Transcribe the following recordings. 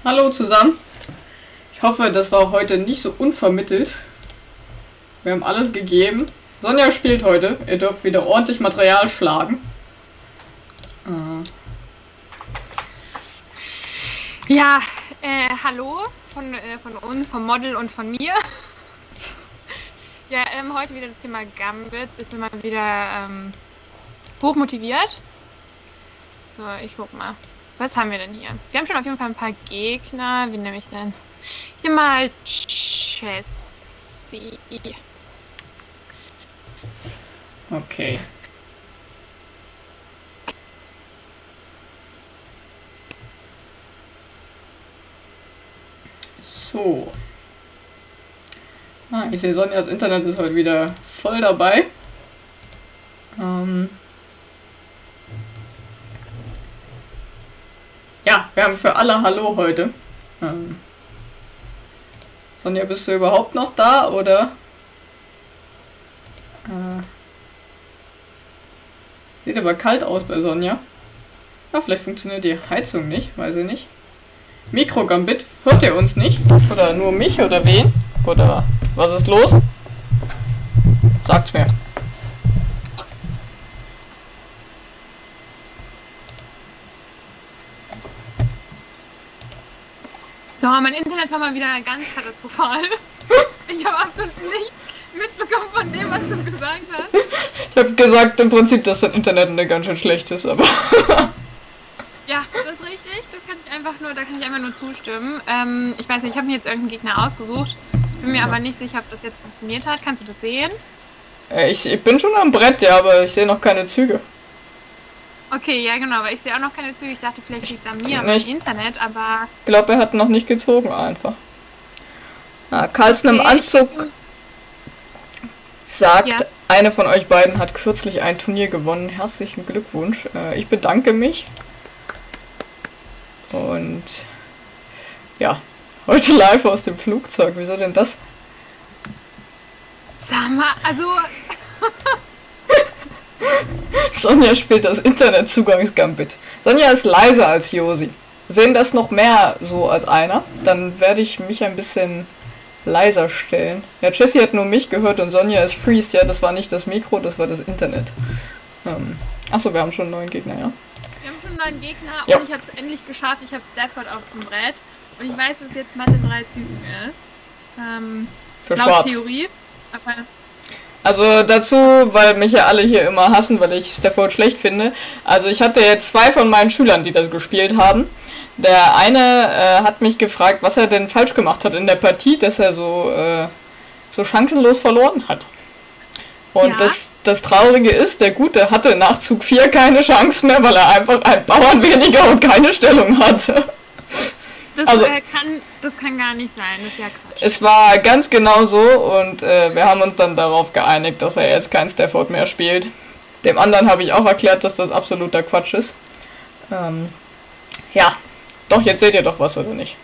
Hallo zusammen. Ich hoffe, das war heute nicht so unvermittelt. Wir haben alles gegeben. Sonja spielt heute. Ihr dürft wieder ordentlich Material schlagen. Ja, hallo von uns, vom Model und von mir. Ja, heute wieder das Thema Gambit. Ich bin mal wieder hochmotiviert. So, ich guck mal. Was haben wir denn hier? Wir haben schon auf jeden Fall ein paar Gegner. Wie nehme ich denn? Hier mal Chessie. Okay. So. Ich sehe, Sonjas Internet ist heute wieder voll dabei. Ja, wir haben für alle Hallo heute. Sonja, bist du überhaupt noch da, oder? Sieht aber kalt aus bei Sonja. Vielleicht funktioniert die Heizung nicht, weiß ich nicht. Mikrogambit, hört ihr uns nicht? Oder nur mich oder wen? Oder was ist los? Sagt's mir. So, mein Internet war mal wieder ganz katastrophal. Ich habe absolut nicht mitbekommen von dem, was du gesagt hast. Ich habe gesagt im Prinzip, dass dein Internet ganz schön schlecht ist, aber... Ja, das ist richtig. Da kann ich einfach nur zustimmen. Ich weiß nicht, ich habe mir jetzt irgendeinen Gegner ausgesucht. Bin mir aber nicht sicher, ob das jetzt funktioniert hat. Kannst du das sehen? Ich bin schon am Brett, ja, aber ich sehe noch keine Züge. Okay, ja genau, aber ich sehe auch noch keine Züge. Ich dachte, vielleicht liegt es an mir, am Internet, aber... Ich glaube, er hat noch nicht gezogen einfach. Carlsen im Anzug sagt, ja. Eine von euch beiden hat kürzlich ein Turnier gewonnen. Herzlichen Glückwunsch. Ich bedanke mich. Und ja, heute live aus dem Flugzeug. Wieso denn das? Sag mal, also... Sonja spielt das Internetzugangsgambit. Sonja ist leiser als Josi. Sehen das noch mehr so als einer? Dann werde ich mich ein bisschen leiser stellen. Ja, Jessie hat nur mich gehört und Sonja ist Freeze. Ja, das war nicht das Mikro, das war das Internet. Achso, wir haben schon einen neuen Gegner, ja? Wir haben schon einen neuen Gegner ja. Und ich habe es endlich geschafft. Ich habe Stafford auf dem Brett. Und ich weiß, dass es jetzt Mathe in 3 Zügen ist. Für laut Schwarz. Theorie. Aber also dazu, weil mich ja alle hier immer hassen, weil ich Stafford schlecht finde. Also ich hatte jetzt 2 von meinen Schülern, die das gespielt haben. Der eine hat mich gefragt, was er denn falsch gemacht hat in der Partie, dass er so chancenlos verloren hat. Und ja. Das Traurige ist, der Gute hatte nach Zug 4 keine Chance mehr, weil er einfach einen Bauern weniger und keine Stellung hatte. Das kann gar nicht sein, das ist ja Quatsch. Es war ganz genau so und wir haben uns dann darauf geeinigt, dass er jetzt kein Stafford mehr spielt. Dem anderen habe ich auch erklärt, dass das absoluter Quatsch ist. Ja, doch, jetzt seht ihr doch was, oder nicht?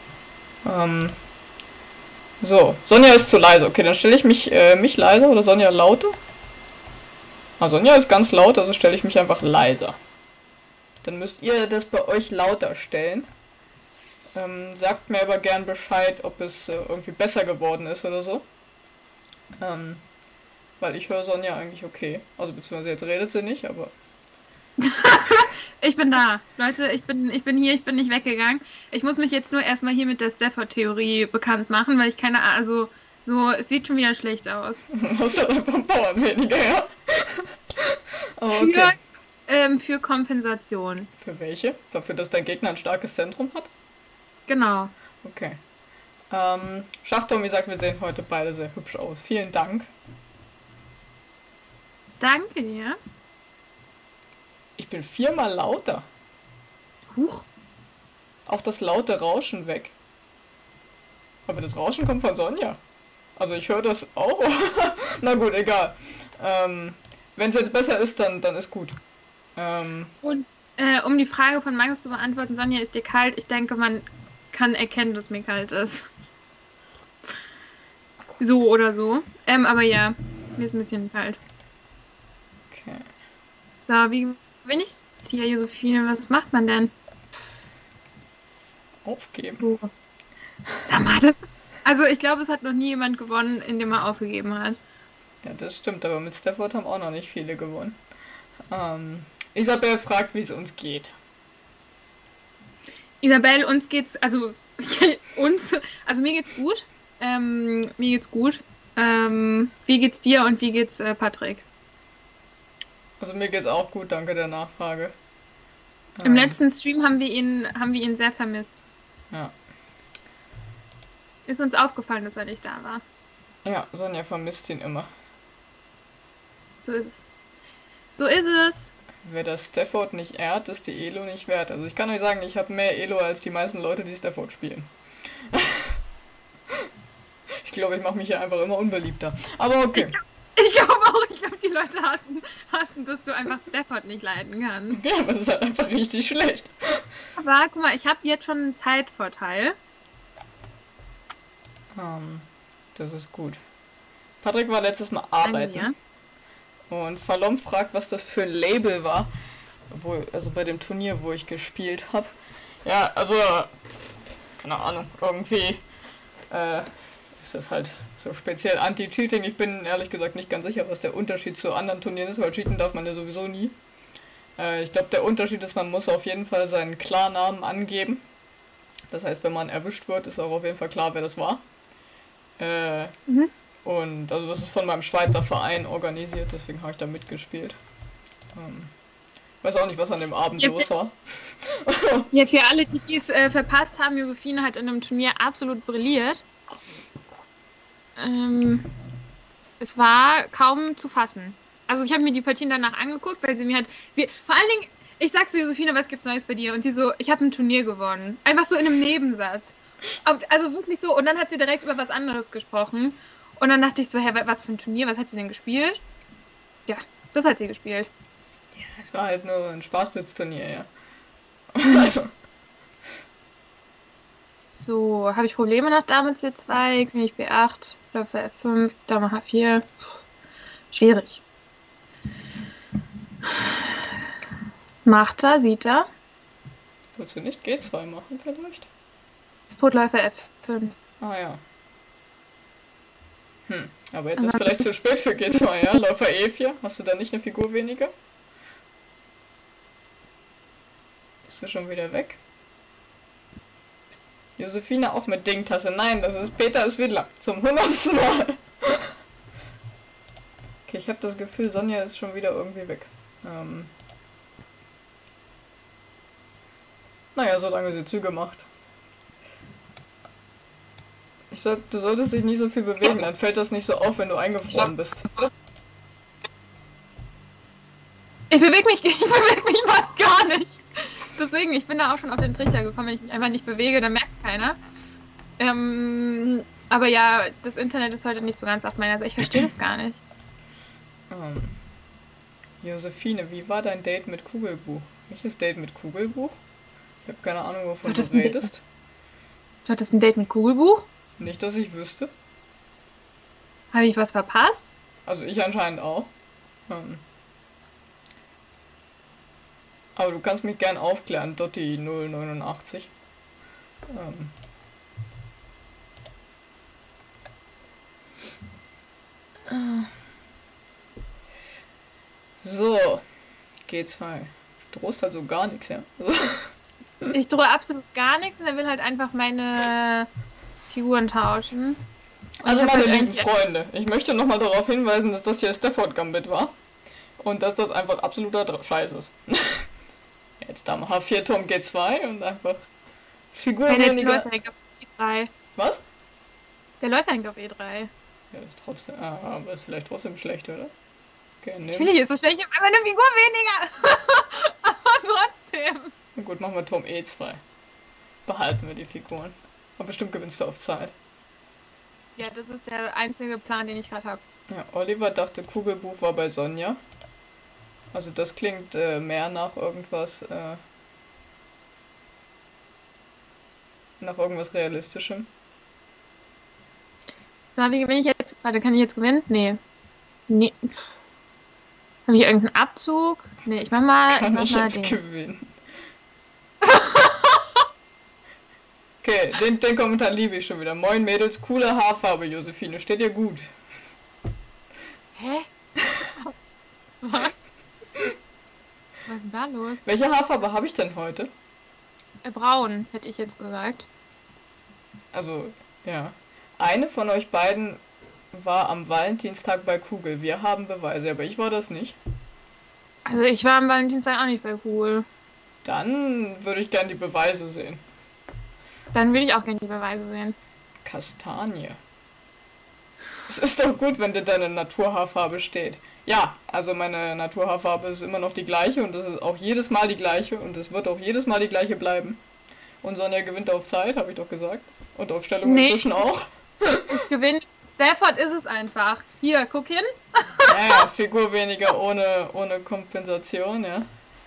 So, Sonja ist zu leise. Okay, dann stelle ich mich leiser oder Sonja lauter? Sonja ist ganz laut, also stelle ich mich einfach leiser. Dann müsst ihr das bei euch lauter stellen. Sagt mir aber gern Bescheid, ob es irgendwie besser geworden ist oder so. Weil ich höre Sonja eigentlich okay. Also beziehungsweise jetzt redet sie nicht, aber... Ich bin da. Leute, ich bin hier, ich bin nicht weggegangen. Ich muss mich jetzt nur erstmal hier mit der Stafford-Theorie bekannt machen, weil ich keine Ahnung, also so, es sieht schon wieder schlecht aus. Das ist einfach ein Bauern weniger, ja? Oh, okay. Für Kompensation. Für welche? Dafür, dass dein Gegner ein starkes Zentrum hat? Genau. Okay. Schachturm, wie gesagt, wir sehen heute beide sehr hübsch aus. Vielen Dank. Danke dir. Ich bin 4-mal lauter. Huch. Auch das laute Rauschen weg. Aber das Rauschen kommt von Sonja. Also ich höre das auch. Na gut, egal. Wenn es jetzt besser ist, dann ist gut. Und um die Frage von Magnus zu beantworten, Sonja, ist dir kalt? Ich denke, man kann erkennen, dass mir kalt ist. So oder so. Aber ja, mir ist ein bisschen kalt. Okay. So, wie bin ich hier, Josephine? Was macht man denn? Aufgeben. So. Sag mal, also ich glaube, es hat noch nie jemand gewonnen, indem er aufgegeben hat. Ja, das stimmt, aber mit Stafford haben auch noch nicht viele gewonnen. Isabel fragt, wie es uns geht. Isabel, uns geht's, also mir geht's gut. Mir geht's gut. Wie geht's dir und wie geht's Patrick? Also mir geht's auch gut, danke der Nachfrage. Im letzten Stream haben wir ihn sehr vermisst. Ja. Ist uns aufgefallen, dass er nicht da war. Ja, Sonja vermisst ihn immer. So ist es. So ist es. Wer das Stafford nicht ehrt, ist die Elo nicht wert. Also ich kann euch sagen, ich habe mehr Elo als die meisten Leute, die Stafford spielen. Ich glaube, ich mache mich hier einfach immer unbeliebter. Aber okay. Ich glaube auch, die Leute hassen, dass du einfach Stafford nicht leiden kannst. Ja, aber es ist halt einfach richtig schlecht. Aber guck mal, ich habe jetzt schon einen Zeitvorteil. Das ist gut. Patrick war letztes Mal arbeiten. Und Falom fragt, was das für ein Label war. Also bei dem Turnier, wo ich gespielt habe. Ja, also, keine Ahnung, irgendwie ist das halt so speziell Anti-Cheating. Ich bin ehrlich gesagt nicht ganz sicher, was der Unterschied zu anderen Turnieren ist, weil cheaten darf man ja sowieso nie. Ich glaube, der Unterschied ist, man muss auf jeden Fall seinen Klarnamen angeben. Das heißt, wenn man erwischt wird, ist auch auf jeden Fall klar, wer das war. Und also das ist von meinem Schweizer Verein organisiert, deswegen habe ich da mitgespielt. Weiß auch nicht, was an dem Abend los war. Ja, für alle, die es verpasst haben, Josephine hat in einem Turnier absolut brilliert. Es war kaum zu fassen. Also ich habe mir die Partien danach angeguckt, weil vor allen Dingen, ich sag so, Josephine, was gibt's Neues bei dir? Und sie so, ich habe ein Turnier gewonnen. Einfach so in einem Nebensatz. Also wirklich so, und dann hat sie direkt über was anderes gesprochen. Und dann dachte ich so, hä, was für ein Turnier, was hat sie denn gespielt? Ja, das hat sie gespielt. Ja, es war halt nur ein Spaßblitzturnier, ja. Also. So, habe ich Probleme nach Dame C2, König B8, Läufer F5, Dame H4. Schwierig. Macht er, sieht er. Willst du nicht G2 machen vielleicht? Ist Totläufer F5. Ah ja. Aber jetzt ist vielleicht zu spät für G2, ja? Läufer E4, hast du da nicht eine Figur weniger? Bist du schon wieder weg? Josephine auch mit Dingtasse. Nein, das ist Peter Swidler. Zum 100. Mal. Okay, ich habe das Gefühl, Sonja ist schon wieder irgendwie weg. Naja, solange sie Züge macht. Du solltest dich nicht so viel bewegen, dann fällt das nicht so auf, wenn du eingefroren bist. Ich bewege mich fast gar nicht. Deswegen, ich bin da auch schon auf den Trichter gekommen, wenn ich mich einfach nicht bewege, dann merkt es keiner. Aber ja, das Internet ist heute nicht so ganz auf meiner Seite. Ich verstehe das gar nicht. Josephine, wie war dein Date mit Kugelbuch? Welches Date mit Kugelbuch? Ich habe keine Ahnung, wovon du redest. Du hattest ein Date mit Kugelbuch? Nicht, dass ich wüsste. Habe ich was verpasst? Also ich anscheinend auch. Aber du kannst mich gern aufklären, Dotti 089. So, G2. Du drohst halt so gar nichts, ja? Also. Ich drohe absolut gar nichts und er will halt einfach meine Figuren tauschen. Also meine lieben Freunde, ich möchte nochmal darauf hinweisen, dass das hier Stafford Gambit war. Und dass das einfach absoluter Scheiß ist. Jetzt Dame H4, Turm G2 und einfach Figuren weniger. Der Läufer hängt auf E3. Was? Der Läufer hängt auf E3. Ja, das ist trotzdem, aber ist vielleicht trotzdem schlecht, oder? Okay, natürlich ist es schlecht, ich habe einfach eine Figur weniger. Aber trotzdem. Na gut, machen wir Turm E2. Behalten wir die Figuren. Aber bestimmt gewinnst du auf Zeit. Ja, das ist der einzige Plan, den ich gerade habe. Ja, Oliver dachte, Kugelbuch war bei Sonja. Also das klingt mehr nach irgendwas, nach irgendwas Realistischem. So, wie gewinne ich jetzt? Warte, kann ich jetzt gewinnen? Nee. Nee. Habe ich irgendeinen Abzug? Nee, ich mach mal Kann ich jetzt den. gewinnen? Okay, den Kommentar liebe ich schon wieder. Moin Mädels, coole Haarfarbe, Josephine. Steht dir gut. Hä? Was? Was ist denn da los? Welche Haarfarbe habe ich denn heute? Braun, hätte ich jetzt gesagt. Also, ja. Eine von euch beiden war am Valentinstag bei Kugel. Wir haben Beweise, aber ich war das nicht. Also ich war am Valentinstag auch nicht bei Cool. Dann würde ich gern die Beweise sehen. Dann würde ich auch gerne die Beweise sehen. Kastanie. Es ist doch gut, wenn dir deine Naturhaarfarbe steht. Ja, also meine Naturhaarfarbe ist immer noch die gleiche und es ist auch jedes Mal die gleiche und es wird auch jedes Mal die gleiche bleiben. Und Sonja gewinnt auf Zeit, habe ich doch gesagt. Und auf Stellung inzwischen auch. Ich gewinne. Stafford ist es einfach. Hier, guck hin. Ja, Figur weniger ohne Kompensation, ja.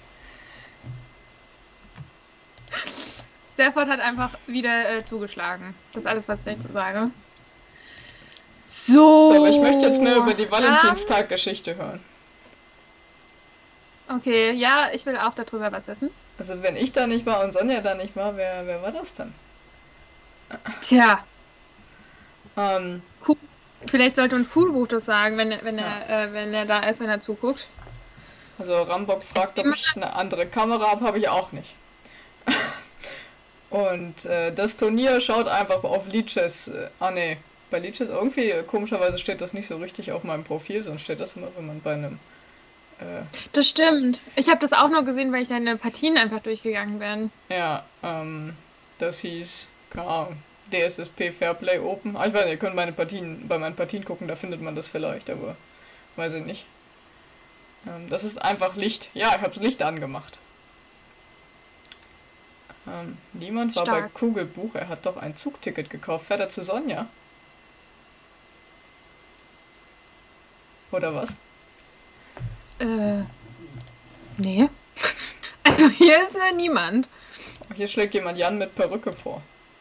Stafford hat einfach wieder zugeschlagen. Das ist alles, was ich dazu sage. So, aber ich möchte jetzt mehr über die Valentinstag-Geschichte hören. Okay, ja, ich will auch darüber was wissen. Also wenn ich da nicht war und Sonja da nicht war, wer war das dann? Tja, Ähm, vielleicht sollte uns Coolbuch das sagen, wenn er da ist, wenn er zuguckt. also Rambock fragt, ob ich eine andere Kamera habe ich auch nicht. Und das Turnier schaut einfach auf Leeches. Nee, bei Leeches irgendwie komischerweise steht das nicht so richtig auf meinem Profil, sonst steht das immer, wenn man bei einem. Das stimmt. Ich habe das auch nur gesehen, weil ich deine Partien einfach durchgegangen bin. Ja, das hieß, keine Ahnung, DSSP Fairplay Open. Ich weiß nicht, ihr könnt bei meinen Partien gucken, da findet man das vielleicht, aber weiß ich nicht. Das ist einfach Licht. Ja, ich habe das Licht angemacht. Niemand war bei Stark. Kugelbuch, er hat doch ein Zugticket gekauft. Fährt er zu Sonja? Oder was? Nee. Also hier ist ja niemand. Hier schlägt jemand Jan mit Perücke vor.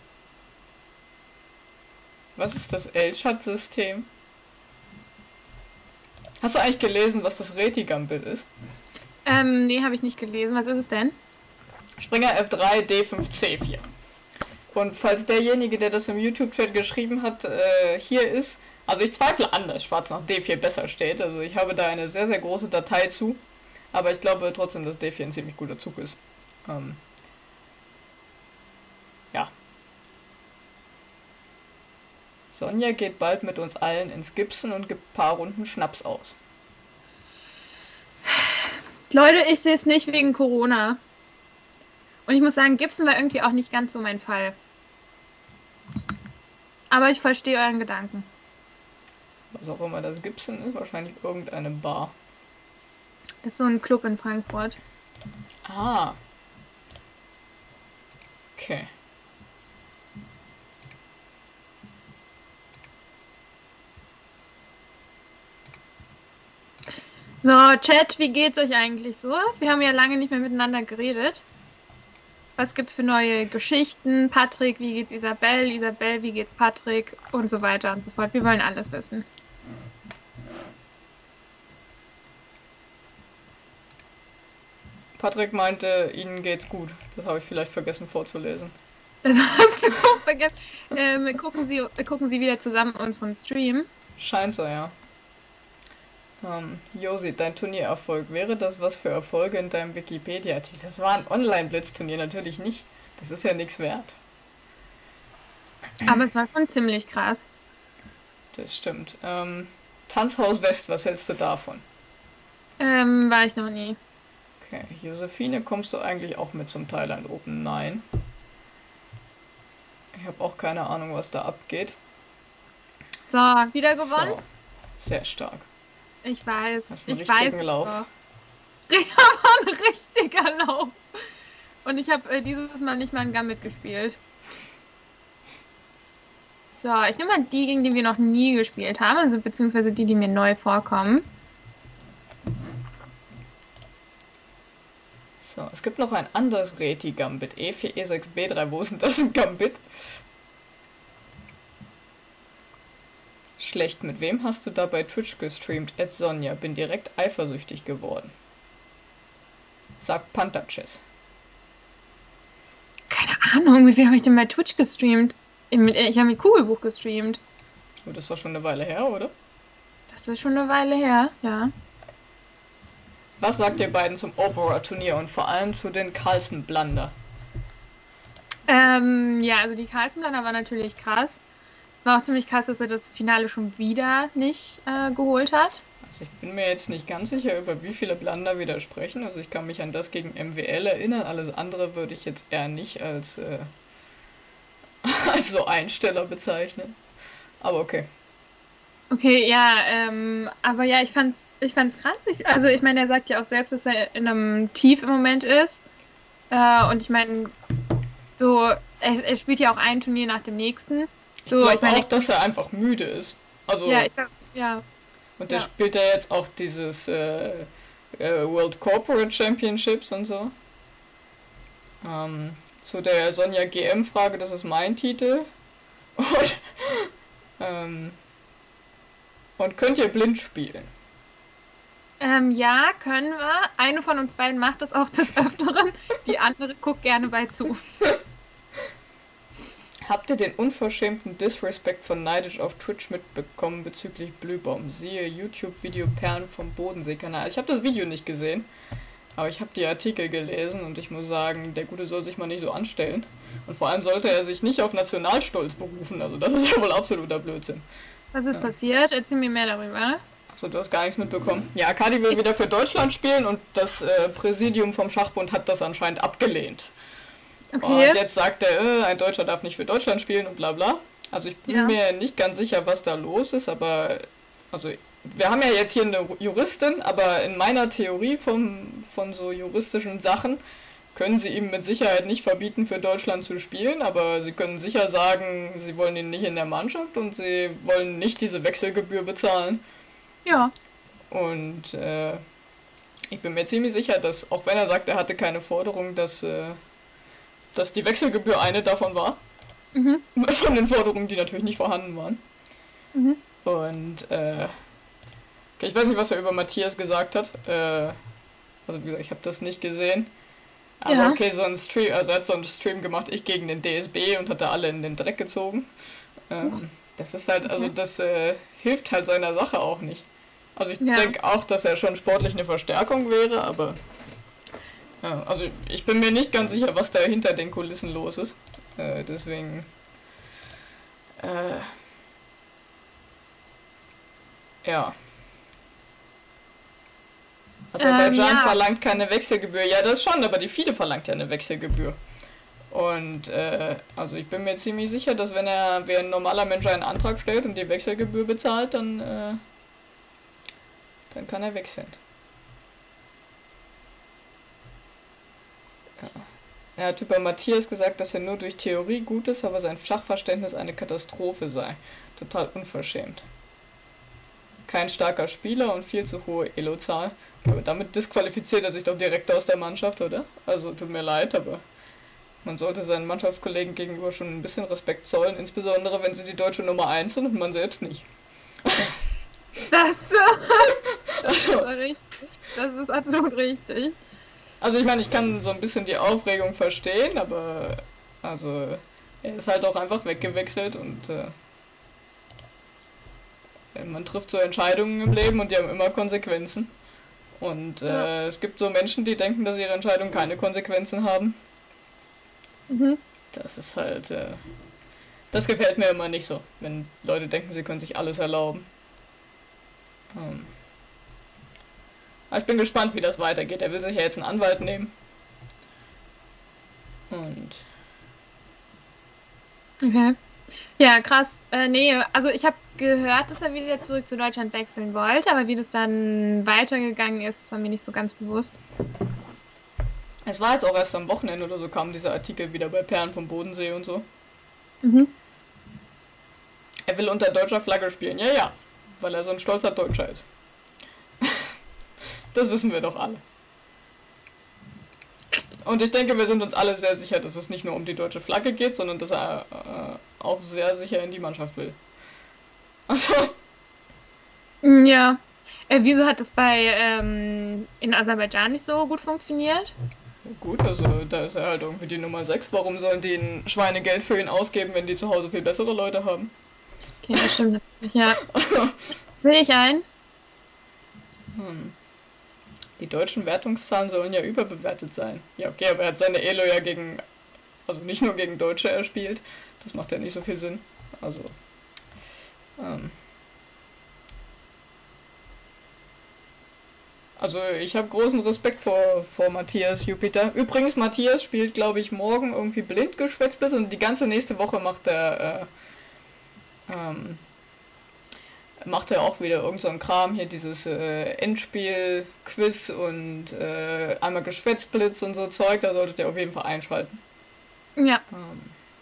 Was ist das Elchat-System? Hast du eigentlich gelesen, was das Reti-Gambit ist? Nee, habe ich nicht gelesen. Was ist es denn? Springer F3, D5, C4. Und falls derjenige, der das im YouTube-Chat geschrieben hat, hier ist, also ich zweifle an, dass Schwarz nach D4 besser steht. Also ich habe da eine sehr, sehr große Datei zu. Aber ich glaube trotzdem, dass D4 ein ziemlich guter Zug ist. Ja. Sonja geht bald mit uns allen ins Gibson und gibt ein paar Runden Schnaps aus. Leute, ich sehe es nicht wegen Corona. Und ich muss sagen, Gibson war irgendwie auch nicht ganz so mein Fall. Aber ich verstehe euren Gedanken. Was auch immer das Gibson ist, wahrscheinlich irgendeine Bar. Das ist so ein Club in Frankfurt. Ah. Okay. So, Chat, wie geht's euch eigentlich so? Wir haben ja lange nicht mehr miteinander geredet. Was gibt's für neue Geschichten? Patrick, wie geht's Isabel? Isabel, wie geht's Patrick? Und so weiter und so fort. Wir wollen alles wissen. Patrick meinte, Ihnen geht's gut. Das habe ich vielleicht vergessen vorzulesen. Das hast du auch vergessen. Gucken Sie wieder zusammen unseren Stream. Scheint so, ja. Josi, dein Turniererfolg, wäre das was für Erfolge in deinem Wikipedia-Artikel? Das war ein Online-Blitzturnier, natürlich nicht. Das ist ja nichts wert. Aber es war schon ziemlich krass. Das stimmt. Tanzhaus West, was hältst du davon? War ich noch nie. Okay, Josephine, kommst du eigentlich auch mit zum Thailand Open? Nein. Ich habe auch keine Ahnung, was da abgeht. So, wieder gewonnen? So, sehr stark. Ich weiß. Hast einen Ich richtigen weiß. Lauf. Ja, war ein richtiger Lauf. Und ich habe dieses Mal nicht mal ein Gambit gespielt. So, ich nehme mal die, gegen die wir noch nie gespielt haben, also beziehungsweise die, die mir neu vorkommen. So, es gibt noch ein anderes Reti-Gambit. E4, E6, B3. Wo ist denn das ein Gambit? Schlecht. Mit wem hast du da bei Twitch gestreamt? Ed Sonja. Bin direkt eifersüchtig geworden. Sagt Panther Chess. Keine Ahnung, mit wem habe ich denn bei Twitch gestreamt? Ich habe mit Kugelbuch gestreamt. Oh, das ist doch schon eine Weile her, oder? Das ist schon eine Weile her, ja. Was sagt ihr beiden zum Opera-Turnier und vor allem zu den Carlsen Blunder? Ja, also die Karlsblander war natürlich krass. Es war auch ziemlich krass, dass er das Finale schon wieder nicht geholt hat. Also ich bin mir jetzt nicht ganz sicher, über wie viele Blunder wir da sprechen. Also ich kann mich an das gegen MWL erinnern. Alles andere würde ich jetzt eher nicht als, als so Einsteller bezeichnen. Aber okay. Okay, ja, aber ja, ich fand's krass. Also ich meine, er sagt ja auch selbst, dass er in einem Tief im Moment ist. Und ich meine, so, er spielt ja auch ein Turnier nach dem nächsten. Ich So, ich glaube meine, auch, dass er einfach müde ist. ja, Also, ja, und der ja. spielt ja jetzt auch dieses World Corporate Championships und so. Zu der Sonja GM-Frage, das ist mein Titel. Und, ähm, und könnt ihr blind spielen? Ja, können wir. Eine von uns beiden macht das auch des Öfteren. Die andere guckt gerne bei zu. Habt ihr den unverschämten Disrespect von Neidisch auf Twitch mitbekommen bezüglich Blühbaum? Siehe YouTube-Video Perlen vom Bodensee-Kanal. Ich habe das Video nicht gesehen, aber ich habe die Artikel gelesen und ich muss sagen, der Gute soll sich mal nicht so anstellen. Und vor allem sollte er sich nicht auf Nationalstolz berufen. Also das ist ja wohl absoluter Blödsinn. Was ist Ja. passiert? Erzähl mir mehr darüber. Also du hast gar nichts mitbekommen. Ja, Kadi will wieder für Deutschland spielen und das Präsidium vom Schachbund hat das anscheinend abgelehnt. Okay, Und jetzt sagt er, ein Deutscher darf nicht für Deutschland spielen und bla bla. Also ich bin ja. mir nicht ganz sicher, was da los ist, aber also wir haben ja jetzt hier eine Juristin, aber in meiner Theorie von so juristischen Sachen können sie ihm mit Sicherheit nicht verbieten, für Deutschland zu spielen, aber sie können sicher sagen, sie wollen ihn nicht in der Mannschaft und sie wollen nicht diese Wechselgebühr bezahlen. Ja. Und ich bin mir ziemlich sicher, dass, auch wenn er sagt, er hatte keine Forderung, dass die Wechselgebühr eine davon war. Mhm. Von den Forderungen, die natürlich nicht vorhanden waren. Mhm. Und okay, ich weiß nicht, was er über Matthias gesagt hat. Also wie gesagt, ich habe das nicht gesehen. Aber Ja. okay, so ein Stream, also er hat so einen Stream gemacht, ich gegen den DSB und hat da alle in den Dreck gezogen. Das ist halt, also Okay. das hilft halt seiner Sache auch nicht. Also ich Ja. denke auch, dass er schon sportlich eine Verstärkung wäre, aber ja, also ich bin mir nicht ganz sicher, was da hinter den Kulissen los ist. Deswegen ja. Aserbaidschan Ja. verlangt keine Wechselgebühr. Ja, das schon, aber die FIDE verlangt ja eine Wechselgebühr. Und also ich bin mir ziemlich sicher, dass wenn wer ein normaler Mensch einen Antrag stellt und die Wechselgebühr bezahlt, dann kann er wechseln. Er hat über Matthias gesagt, dass er nur durch Theorie gut ist, aber sein Schachverständnis eine Katastrophe sei. Total unverschämt. Kein starker Spieler und viel zu hohe Elo-Zahl. Aber damit disqualifiziert er sich doch direkt aus der Mannschaft, oder? Also tut mir leid, aber man sollte seinen Mannschaftskollegen gegenüber schon ein bisschen Respekt zollen, insbesondere wenn sie die deutsche Nummer 1 sind und man selbst nicht. Das, das ist richtig. Das ist absolut richtig. Also ich meine, ich kann so ein bisschen die Aufregung verstehen, aber also er ist halt auch einfach weggewechselt und man trifft so Entscheidungen im Leben und die haben immer Konsequenzen. Und Ja. es gibt so Menschen, die denken, dass ihre Entscheidungen keine Konsequenzen haben. Mhm. Das ist halt, das gefällt mir immer nicht so, wenn Leute denken, sie können sich alles erlauben. Aber ich bin gespannt, wie das weitergeht. Er will sich ja jetzt einen Anwalt nehmen. Und Okay. Ja, krass. Nee, also ich habe gehört, dass er wieder zurück zu Deutschland wechseln wollte, aber wie das dann weitergegangen ist, war mir nicht so ganz bewusst. es war jetzt auch erst am Wochenende oder so, kam dieser Artikel wieder bei Perlen vom Bodensee und so. Mhm. Er will unter deutscher Flagge spielen. Ja, ja. Weil er so ein stolzer Deutscher ist. Das wissen wir doch alle. Und ich denke, wir sind uns alle sehr sicher, dass es nicht nur um die deutsche Flagge geht, sondern dass er auch sehr sicher in die Mannschaft will. Also, Ja. Wieso hat das bei in Aserbaidschan nicht so gut funktioniert? Ja, gut, also da ist er halt irgendwie die Nummer 6. Warum sollen die ein Schweinegeld für ihn ausgeben, wenn die zu Hause viel bessere Leute haben? Okay, das stimmt natürlich, ja. Sehe ich ein. Hm. Die deutschen Wertungszahlen sollen ja überbewertet sein. Ja, okay, aber er hat seine Elo ja gegen, also nicht nur gegen Deutsche erspielt. Das macht ja nicht so viel Sinn. Also, ähm, also ich habe großen Respekt vor Matthias Jupiter. Übrigens, Matthias spielt, glaube ich, morgen irgendwie Blindgeschwätzblitz und die ganze nächste Woche macht er auch wieder irgend so ein Kram, hier dieses Endspiel-Quiz und einmal Geschwätzblitz und so Zeug, da solltet ihr auf jeden Fall einschalten. Ja. Ähm,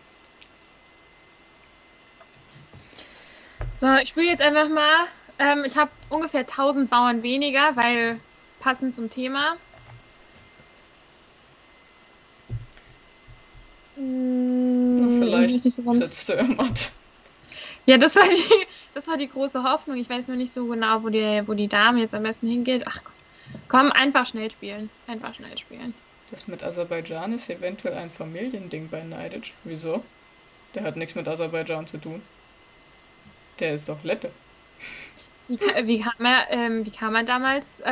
So, ich spiele jetzt einfach mal. Ich habe ungefähr 1000 Bauern weniger, weil passend zum Thema. Vielleicht Nicht so ganz. setzt du ja Matt. Ja, das war die große Hoffnung. Ich weiß nur nicht so genau, wo die Dame jetzt am besten hingeht. Ach komm, einfach schnell spielen. Einfach schnell spielen. Das mit Aserbaidschan ist eventuell ein Familiending bei Neidic. Wieso? Der hat nichts mit Aserbaidschan zu tun. Der ist doch Lette. Wie kam er damals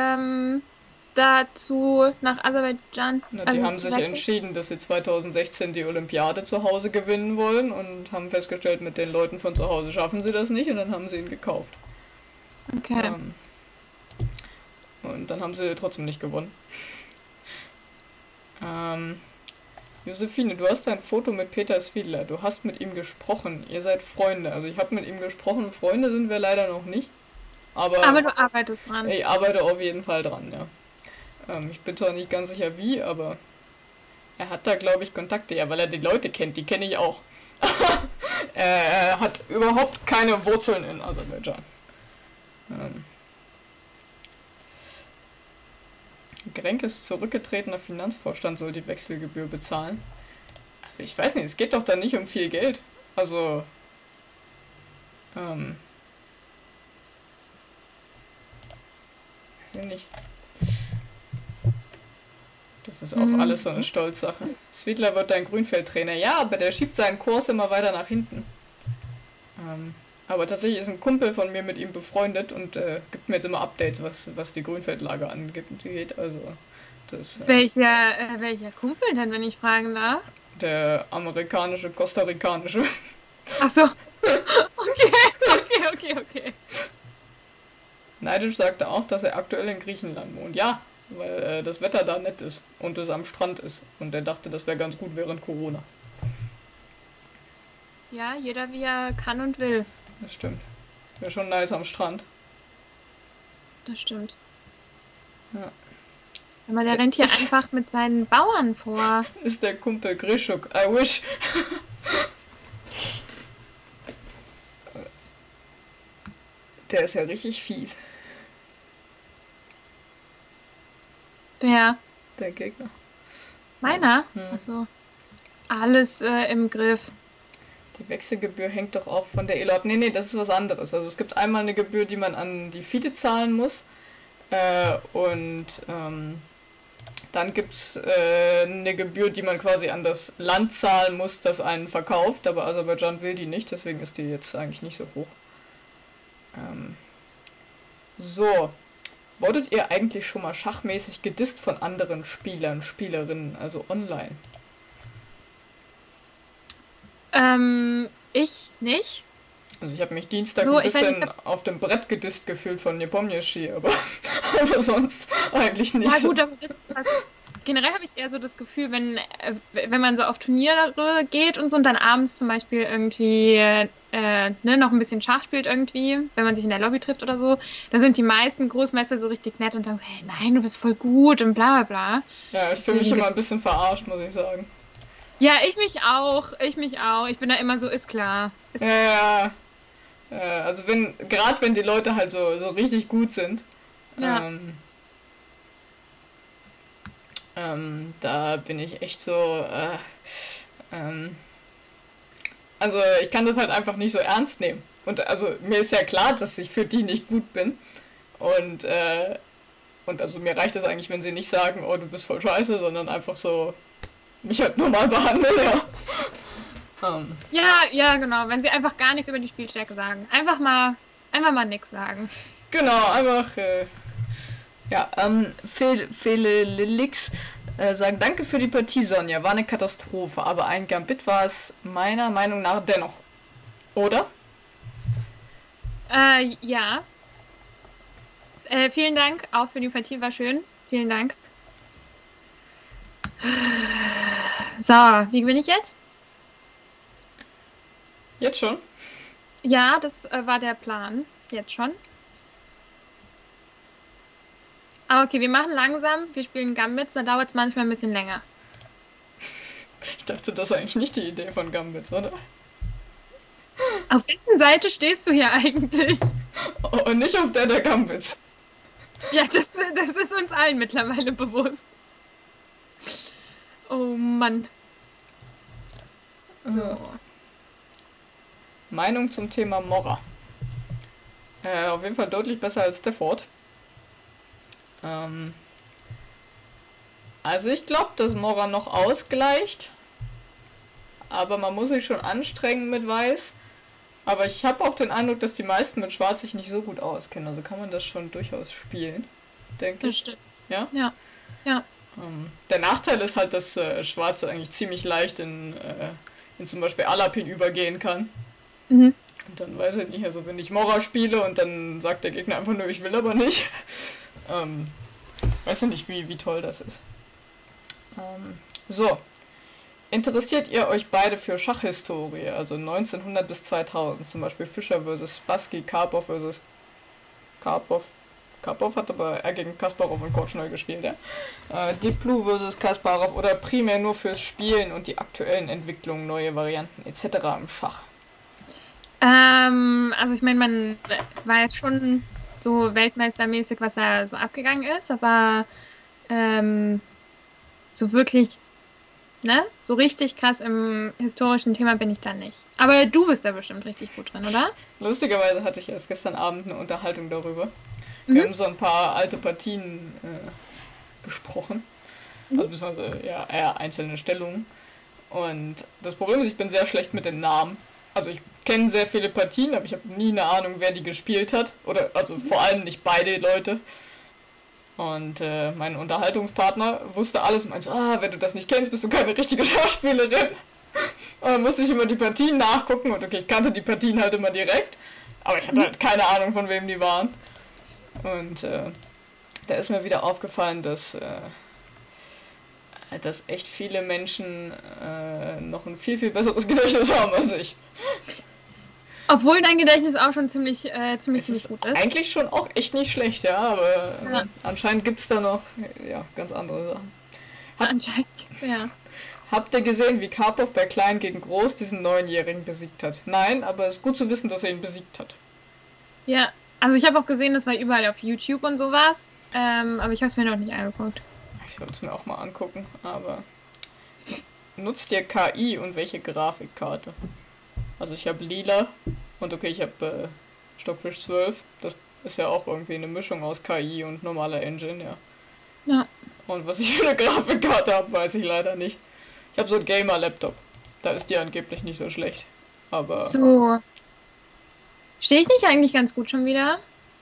dazu, nach Aserbaidschan? Na, die haben sich entschieden, dass sie 2016 die Olympiade zu Hause gewinnen wollen und haben festgestellt, mit den Leuten von zu Hause schaffen sie das nicht und dann haben sie ihn gekauft. Okay. Und dann haben sie trotzdem nicht gewonnen. Josephine, du hast ein Foto mit Peter Svidler. Du hast mit ihm gesprochen. Ihr seid Freunde. Also ich habe mit ihm gesprochen. Freunde sind wir leider noch nicht. Aber du arbeitest dran. ich arbeite auf jeden Fall dran, ja. Ich bin zwar nicht ganz sicher wie, aber er hat da, glaube ich, Kontakte. Ja, weil er die Leute kennt. Die kenne ich auch. Er hat überhaupt keine Wurzeln in Aserbaidschan. Grenkes zurückgetretener Finanzvorstand soll die Wechselgebühr bezahlen. Also ich weiß nicht, es geht doch da nicht um viel Geld. Also, weiß ich nicht. Das ist auch alles so eine Stolzsache. Svidler wird dein Grünfeldtrainer. Ja, aber der schiebt seinen Kurs immer weiter nach hinten. Aber tatsächlich ist ein Kumpel von mir mit ihm befreundet und gibt mir jetzt immer Updates, was die Grünfeldlage angeht. Also, Welcher Kumpel denn, wenn ich fragen darf? Der amerikanische, kostarikanische. Ach so. Okay. Neidisch sagte auch, dass er aktuell in Griechenland wohnt. Ja, weil das Wetter da nett ist und es am Strand ist. Und er dachte, das wäre ganz gut während Corona. Ja, jeder wie er kann und will. Das stimmt. Wäre schon nice am Strand. Das stimmt. Ja. Aber der rennt hier einfach mit seinen Bauern vor. Ist der Kumpel Grischuk. I wish. Der ist ja richtig fies. Wer? Der Gegner. Meiner? Achso. Alles im Griff. Die Wechselgebühr hängt doch auch von der Elo ab. Nee, das ist was anderes. Also es gibt einmal eine Gebühr, die man an die FIDE zahlen muss. Dann gibt es eine Gebühr, die man quasi an das Land zahlen muss, das einen verkauft. Aber Aserbaidschan will die nicht, deswegen ist die jetzt eigentlich nicht so hoch. So. Wurdet ihr eigentlich schon mal schachmäßig gedisst von anderen Spielern, Spielerinnen, also online? Ich nicht. Also ich habe mich Dienstag ein bisschen auf dem Brett gedisst gefühlt von Nepomniachtchi, aber sonst eigentlich nicht. Ja gut, aber generell habe ich eher so das Gefühl, wenn man so auf Turniere geht und so und dann abends zum Beispiel irgendwie noch ein bisschen Schach spielt irgendwie, wenn man sich in der Lobby trifft oder so, dann sind die meisten Großmeister so richtig nett und sagen so, hey, nein, du bist voll gut und bla bla bla. Ja, ich fühle mich immer ein bisschen verarscht, muss ich sagen. Ja, ich mich auch. Ich bin da immer so, ist klar. Ja. Also gerade wenn die Leute halt so richtig gut sind, ja. Da bin ich echt so, also ich kann das halt einfach nicht so ernst nehmen. Und also mir ist ja klar, dass ich für die nicht gut bin. Und Und also mir reicht das eigentlich, wenn sie nicht sagen, oh, du bist voll scheiße, sondern einfach so mich halt normal behandeln, ja. Ja, genau. Wenn sie einfach gar nichts über die Spielstärke sagen. Einfach mal nix sagen. Genau, einfach, Felix sagt, danke für die Partie, Sonja. War eine Katastrophe, aber ein Gambit war es meiner Meinung nach dennoch. Oder? Ja. Vielen Dank, auch für die Partie, war schön. Vielen Dank. So, wie bin ich jetzt? Jetzt schon? Ja, das war der Plan. Jetzt schon. Ah, okay, wir machen langsam. Wir spielen Gambits, da dauert es manchmal ein bisschen länger. Ich dachte, das ist eigentlich nicht die Idee von Gambits, oder? Auf wessen Seite stehst du hier eigentlich? Und nicht auf der Gambits. Ja, das ist uns allen mittlerweile bewusst. Oh Mann. So. Meinung zum Thema Mora. Auf jeden Fall deutlich besser als Stafford. Also ich glaube, dass Mora noch ausgleicht. Aber man muss sich schon anstrengen mit Weiß. Aber ich habe auch den Eindruck, dass die meisten mit Schwarz sich nicht so gut auskennen. Also kann man das schon durchaus spielen, denke ich. Das stimmt. Ja? Ja. Der Nachteil ist halt, dass Schwarz eigentlich ziemlich leicht in zum Beispiel Alapin übergehen kann. Mhm. Und dann weiß ich nicht, also wenn ich Mora spiele und dann sagt der Gegner einfach nur, ich will aber nicht. Weiß ich nicht, wie toll das ist. So. Interessiert ihr euch beide für Schachhistorie, also 1900 bis 2000, zum Beispiel Fischer versus Spassky, Karpov versus Karpov. Karpov hat aber gegen Kasparov und Korchnoi gespielt, ja. Deep Blue versus Kasparov oder primär nur fürs Spielen und die aktuellen Entwicklungen, neue Varianten etc. im Schach. Also ich meine, man war jetzt schon so weltmeistermäßig, was da so abgegangen ist, aber so wirklich, ne, so richtig krass im historischen Thema bin ich da nicht. Aber du bist da bestimmt richtig gut drin, oder? Lustigerweise hatte ich erst gestern Abend eine Unterhaltung darüber. Wir haben so ein paar alte Partien besprochen. Also beziehungsweise ja, eher einzelne Stellungen. Und das Problem ist, ich bin sehr schlecht mit den Namen. Also ich kenne sehr viele Partien, aber ich habe nie eine Ahnung, wer die gespielt hat. Oder also vor allem nicht beide Leute. Und mein Unterhaltungspartner wusste alles und meinte, wenn du das nicht kennst, bist du keine richtige Schauspielerin. Und dann musste ich immer die Partien nachgucken und okay, ich kannte die Partien halt immer direkt. Aber ich hatte halt keine Ahnung, von wem die waren. Und da ist mir wieder aufgefallen, dass echt viele Menschen noch ein viel, viel besseres Gedächtnis haben als ich. Obwohl dein Gedächtnis auch schon ziemlich gut ist. Eigentlich schon auch echt nicht schlecht, ja, aber anscheinend gibt es da noch ganz andere Sachen. Anscheinend, ja. Habt ihr gesehen, wie Karpov bei Klein gegen Groß diesen 9-Jährigen besiegt hat? Nein, aber es ist gut zu wissen, dass er ihn besiegt hat. Ja, also ich habe auch gesehen, das war überall auf YouTube und sowas, aber ich habe es mir noch nicht angeguckt. Ich sollte es mir auch mal angucken, aber nutzt ihr KI und welche Grafikkarte? Also ich habe lila und okay, ich habe Stockfish 12. Das ist ja auch irgendwie eine Mischung aus KI und normaler Engine, ja. Ja. Und was ich für eine Grafikkarte habe, weiß ich leider nicht. Ich habe so einen Gamer-Laptop. Da ist die angeblich nicht so schlecht. Aber. So. Stehe ich nicht eigentlich ganz gut schon wieder?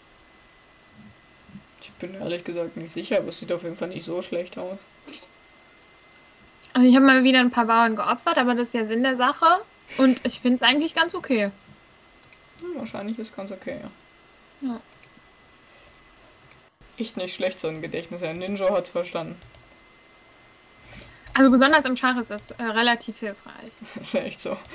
Ich bin ehrlich gesagt nicht sicher, aber es sieht auf jeden Fall nicht so schlecht aus. Also ich habe mal wieder ein paar Bauern geopfert, aber das ist der Sinn der Sache. Und ich finde es eigentlich ganz okay. Wahrscheinlich ist ganz okay, ja. Ja. Echt nicht schlecht, so ein Gedächtnis. Ja, Ninja hat's verstanden. Also besonders im Schach ist das relativ hilfreich. Ist ja echt so.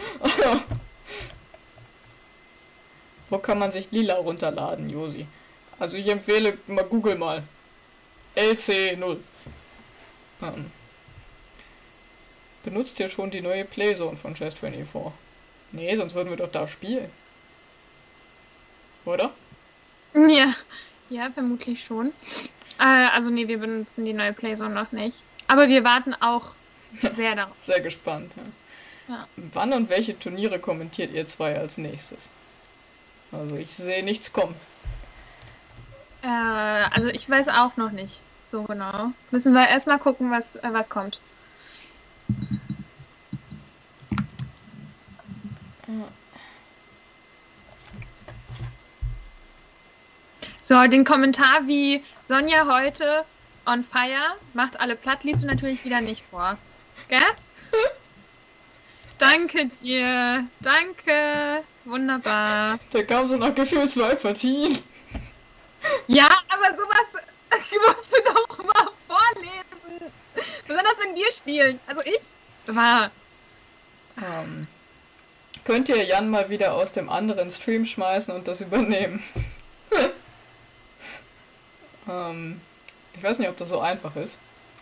Wo kann man sich lila runterladen, Josi? Also ich empfehle, Google mal. LC0. Benutzt ihr schon die neue Playzone von Chess24? Nee, sonst würden wir doch da spielen. Oder? Ja, vermutlich schon. Also nee, wir benutzen die neue Playzone noch nicht. Aber wir warten auch sehr darauf. Sehr gespannt, ja. Ja. Wann und welche Turniere kommentiert ihr zwei als nächstes? Also ich sehe nichts kommen. Also ich weiß auch noch nicht so genau. Müssen wir erstmal gucken, was kommt. So, den Kommentar wie Sonja heute on fire, macht alle platt, liest du natürlich wieder nicht vor. Gell? Danke dir. Danke. Wunderbar. Da kamen so noch gefühlt 2 Partien. Ja, aber sowas musst du doch mal vorlesen. Besonders wenn wir spielen. Also ich war. Könnt ihr Jan mal wieder aus dem anderen Stream schmeißen und das übernehmen? Ich weiß nicht, ob das so einfach ist.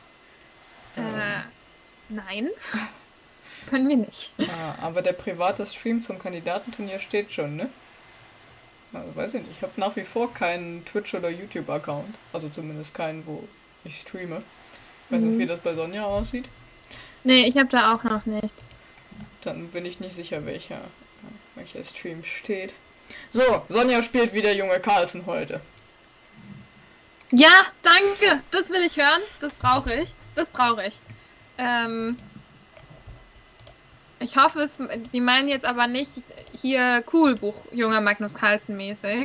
Nein. Können wir nicht. Aber der private Stream zum Kandidatenturnier steht schon, ne? Also, weiß ich nicht. Ich habe nach wie vor keinen Twitch- oder YouTube-Account. Also zumindest keinen, wo ich streame. Ich weiß nicht, wie das bei Sonja aussieht. Nee, ich habe da auch noch nichts. Dann bin ich nicht sicher, welcher Stream steht. So, Sonja spielt wieder junge Carlsen heute. Ja, danke. Das will ich hören. Das brauche ich. Ich hoffe, die meinen jetzt aber nicht hier Kugelbuch, junger Magnus Carlsen mäßig.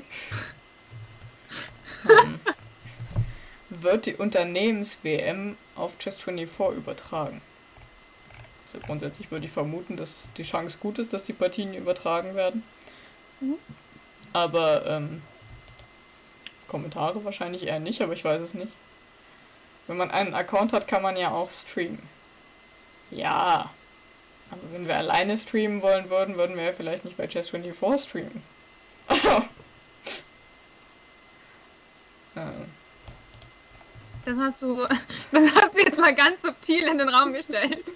Wird die Unternehmens-WM auf Chess24 übertragen? Also grundsätzlich würde ich vermuten, dass die Chance gut ist, dass die Partien übertragen werden. Aber Kommentare wahrscheinlich eher nicht, aber ich weiß es nicht. Wenn man einen Account hat, kann man ja auch streamen. Ja. Aber wenn wir alleine streamen wollen würden, würden wir ja vielleicht nicht bei Chess24 streamen. Also. Das hast du jetzt mal ganz subtil in den Raum gestellt.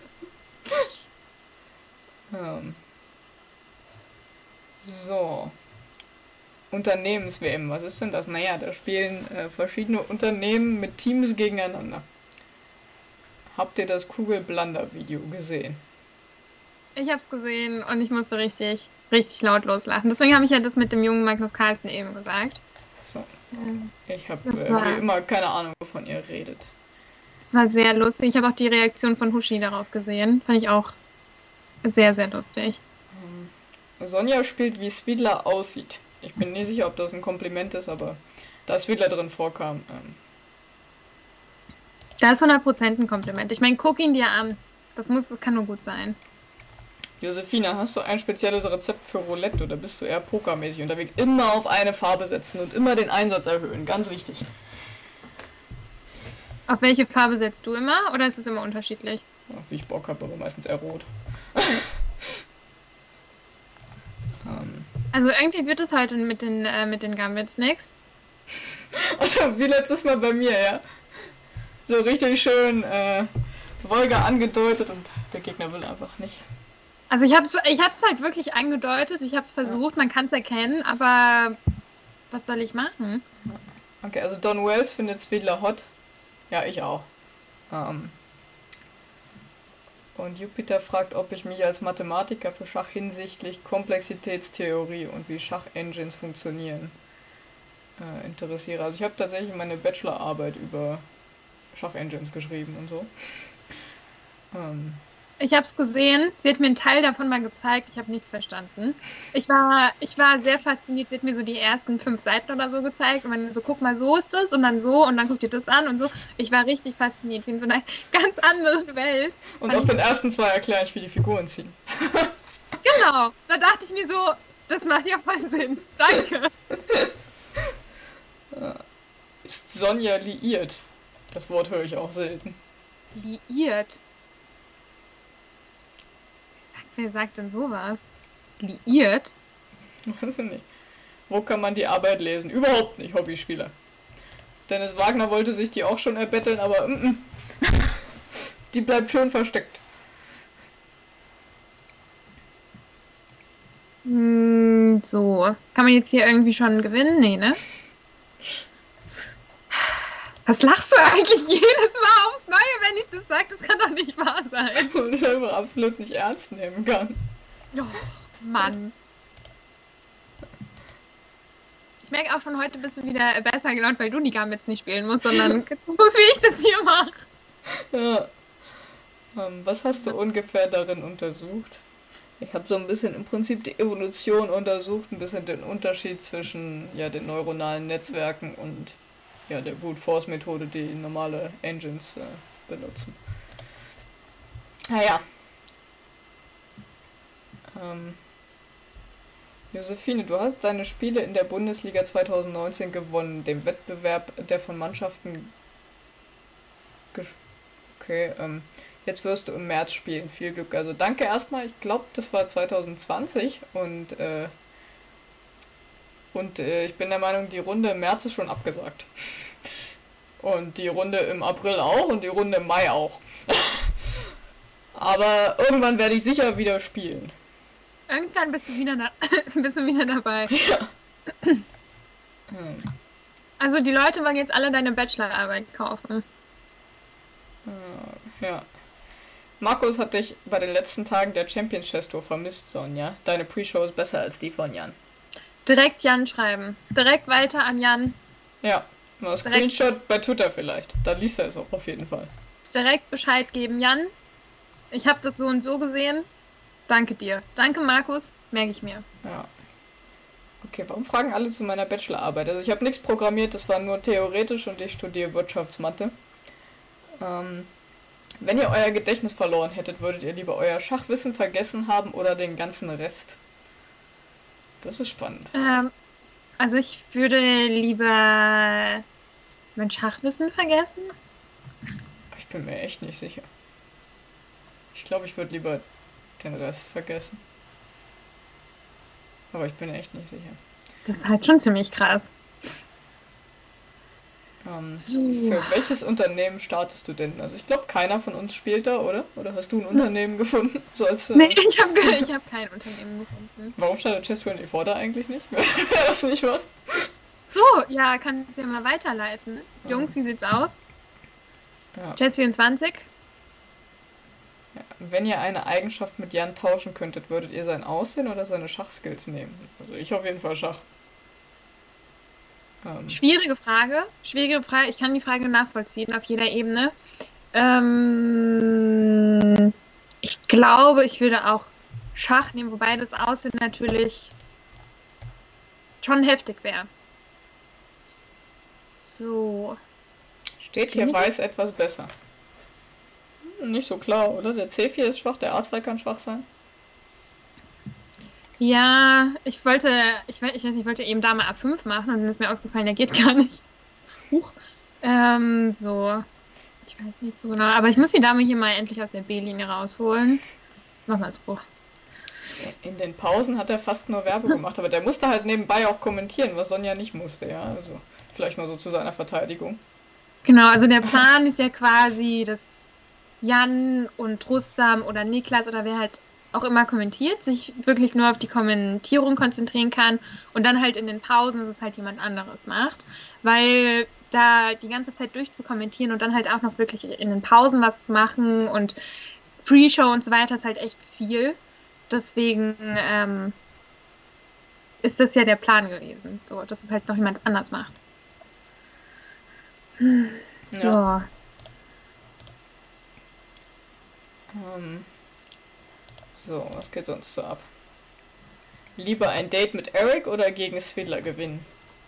So. Unternehmens-WM, was ist denn das? Naja, da spielen verschiedene Unternehmen mit Teams gegeneinander. Habt ihr das Kugelblunder-Video gesehen? Ich hab's gesehen und ich musste richtig laut loslachen. Deswegen habe ich ja das mit dem jungen Magnus Carlsen eben gesagt. So. Ich habe wie immer keine Ahnung, wovon ihr redet. Das war sehr lustig. Ich habe auch die Reaktion von Hushi darauf gesehen. Fand ich auch sehr, sehr lustig. Sonja spielt, wie Svidler aussieht. Ich bin nicht sicher, ob das ein Kompliment ist, aber da Svidler drin vorkam. Da ist 100% ein Kompliment. Ich meine, guck ihn dir an. Das kann nur gut sein. Josefina, hast du ein spezielles Rezept für Roulette oder bist du eher pokermäßig unterwegs? Immer auf eine Farbe setzen und immer den Einsatz erhöhen. Ganz wichtig. Auf welche Farbe setzt du immer oder ist es immer unterschiedlich? Auf wie ich Bock habe, aber meistens eher rot. Also irgendwie wird es heute mit den Gambits nix. Also wie letztes Mal bei mir, ja. So richtig schön Wolga angedeutet und der Gegner will einfach nicht. Also ich hab's halt wirklich angedeutet, ich hab's versucht, man kann es erkennen, aber was soll ich machen? Okay, also Don Wells findet Svidler hot. Ja, ich auch. Und Jupiter fragt, ob ich mich als Mathematiker für Schach hinsichtlich Komplexitätstheorie und wie Schachengines funktionieren interessiere. Also ich habe tatsächlich meine Bachelorarbeit über Schachengines geschrieben und so. Ich habe es gesehen, sie hat mir einen Teil davon mal gezeigt, ich habe nichts verstanden. Ich war sehr fasziniert, sie hat mir so die ersten 5 Seiten oder so gezeigt und man so, guck mal, so ist es und dann guck dir das an und so. Ich war richtig fasziniert, wie in so einer ganz anderen Welt. Und auf den ersten 2 erkläre ich, wie die Figuren ziehen. Genau, da dachte ich mir so, das macht ja voll Sinn. Danke. Ist Sonja liiert? Das Wort höre ich auch selten. Liiert? Wer sagt denn sowas? Liiert? Weiß ich nicht. Wo kann man die Arbeit lesen? Überhaupt nicht, Hobbyspieler. Dennis Wagner wollte sich die auch schon erbetteln, aber die bleibt schön versteckt. So. Kann man jetzt hier irgendwie schon gewinnen? Nee, ne? Was lachst du eigentlich jedes Mal aufs Neue, wenn ich das sage? Das kann doch nicht wahr sein. Und ich einfach absolut nicht ernst nehmen kann. Oh, Mann. Ich merke auch schon, heute bist du wieder besser gelaunt, weil du die Gambits nicht spielen musst, sondern du musst, wie ich das hier mache. Ja. Was hast du ungefähr darin untersucht? Ich habe so ein bisschen im Prinzip die Evolution untersucht, ein bisschen den Unterschied zwischen den neuronalen Netzwerken und der Brute Force Methode, die normale Engines benutzen. Naja. Josephine, du hast deine Spiele in der Bundesliga 2019 gewonnen, dem Wettbewerb, der von Mannschaften okay, jetzt wirst du im März spielen. Viel Glück. Also danke erstmal. Ich glaube, das war 2020 und ich bin der Meinung, die Runde im März ist schon abgesagt. Und die Runde im April auch und die Runde im Mai auch. Aber irgendwann werde ich sicher wieder spielen. Irgendwann bist du wieder dabei. Ja. Also die Leute wollen jetzt alle deine Bachelorarbeit kaufen. Ja. Markus hat dich bei den letzten Tagen der Champions Chess Tour vermisst, Sonja. Deine Pre-Show ist besser als die von Jan. Direkt Jan schreiben. Direkt weiter an Jan. Ja, mal Screenshot bei Twitter vielleicht. Da liest er es auch auf jeden Fall. Direkt Bescheid geben. Jan, ich habe das so und so gesehen. Danke dir. Danke, Markus. Merke ich mir. Ja. Okay, warum fragen alle zu meiner Bachelorarbeit? Also ich habe nichts programmiert, das war nur theoretisch und ich studiere Wirtschaftsmathe. Wenn ihr euer Gedächtnis verloren hättet, würdet ihr lieber euer Schachwissen vergessen haben oder den ganzen Rest? Das ist spannend. Also ich würde lieber mein Schachwissen vergessen. Ich bin mir echt nicht sicher. Ich glaube, ich würde lieber den Rest vergessen. Aber ich bin echt nicht sicher. Das ist halt schon ziemlich krass. Für welches Unternehmen startest du denn? Also ich glaube, keiner von uns spielt da, oder? Oder hast du ein Unternehmen gefunden? So als, nee, ich hab kein Unternehmen gefunden. Warum startet Chess24 da eigentlich nicht? Wäre das nicht was? So, ja, kannst du ja mal weiterleiten. Ja. Jungs, wie sieht's aus? Ja. Chess24? Ja, wenn ihr eine Eigenschaft mit Jan tauschen könntet, würdet ihr sein Aussehen oder seine Schachskills nehmen? Also ich auf jeden Fall Schach. Schwierige Frage. Ich kann die Frage nachvollziehen auf jeder Ebene. Ich glaube, ich würde auch Schach nehmen, wobei das Aussehen natürlich schon heftig wäre. So. Steht hier weiß etwas besser. Nicht so klar, oder? Der C4 ist schwach, der A2 kann schwach sein. Ja, ich wollte eben Dame A5 machen und dann ist mir aufgefallen, der geht gar nicht. Huch. So. Ich weiß nicht so genau, aber ich muss die Dame hier mal endlich aus der B-Linie rausholen. Mach mal so. In den Pausen hat er fast nur Werbung gemacht, aber der musste halt nebenbei auch kommentieren, was Sonja nicht musste, ja. Also vielleicht mal so zu seiner Verteidigung. Genau, also der Plan ist ja quasi, dass Jan und Rustam oder Niklas oder wer halt auch immer kommentiert, sich wirklich nur auf die Kommentierung konzentrieren kann und dann halt in den Pausen, dass es halt jemand anderes macht, weil da die ganze Zeit durchzukommentieren und dann halt auch noch wirklich in den Pausen was zu machen und Pre-Show und so weiter ist halt echt viel. Deswegen ist das ja der Plan gewesen, so, dass es halt noch jemand anders macht. So. Ja. So, was geht sonst so ab? Lieber ein Date mit Eric oder gegen Svidler gewinnen?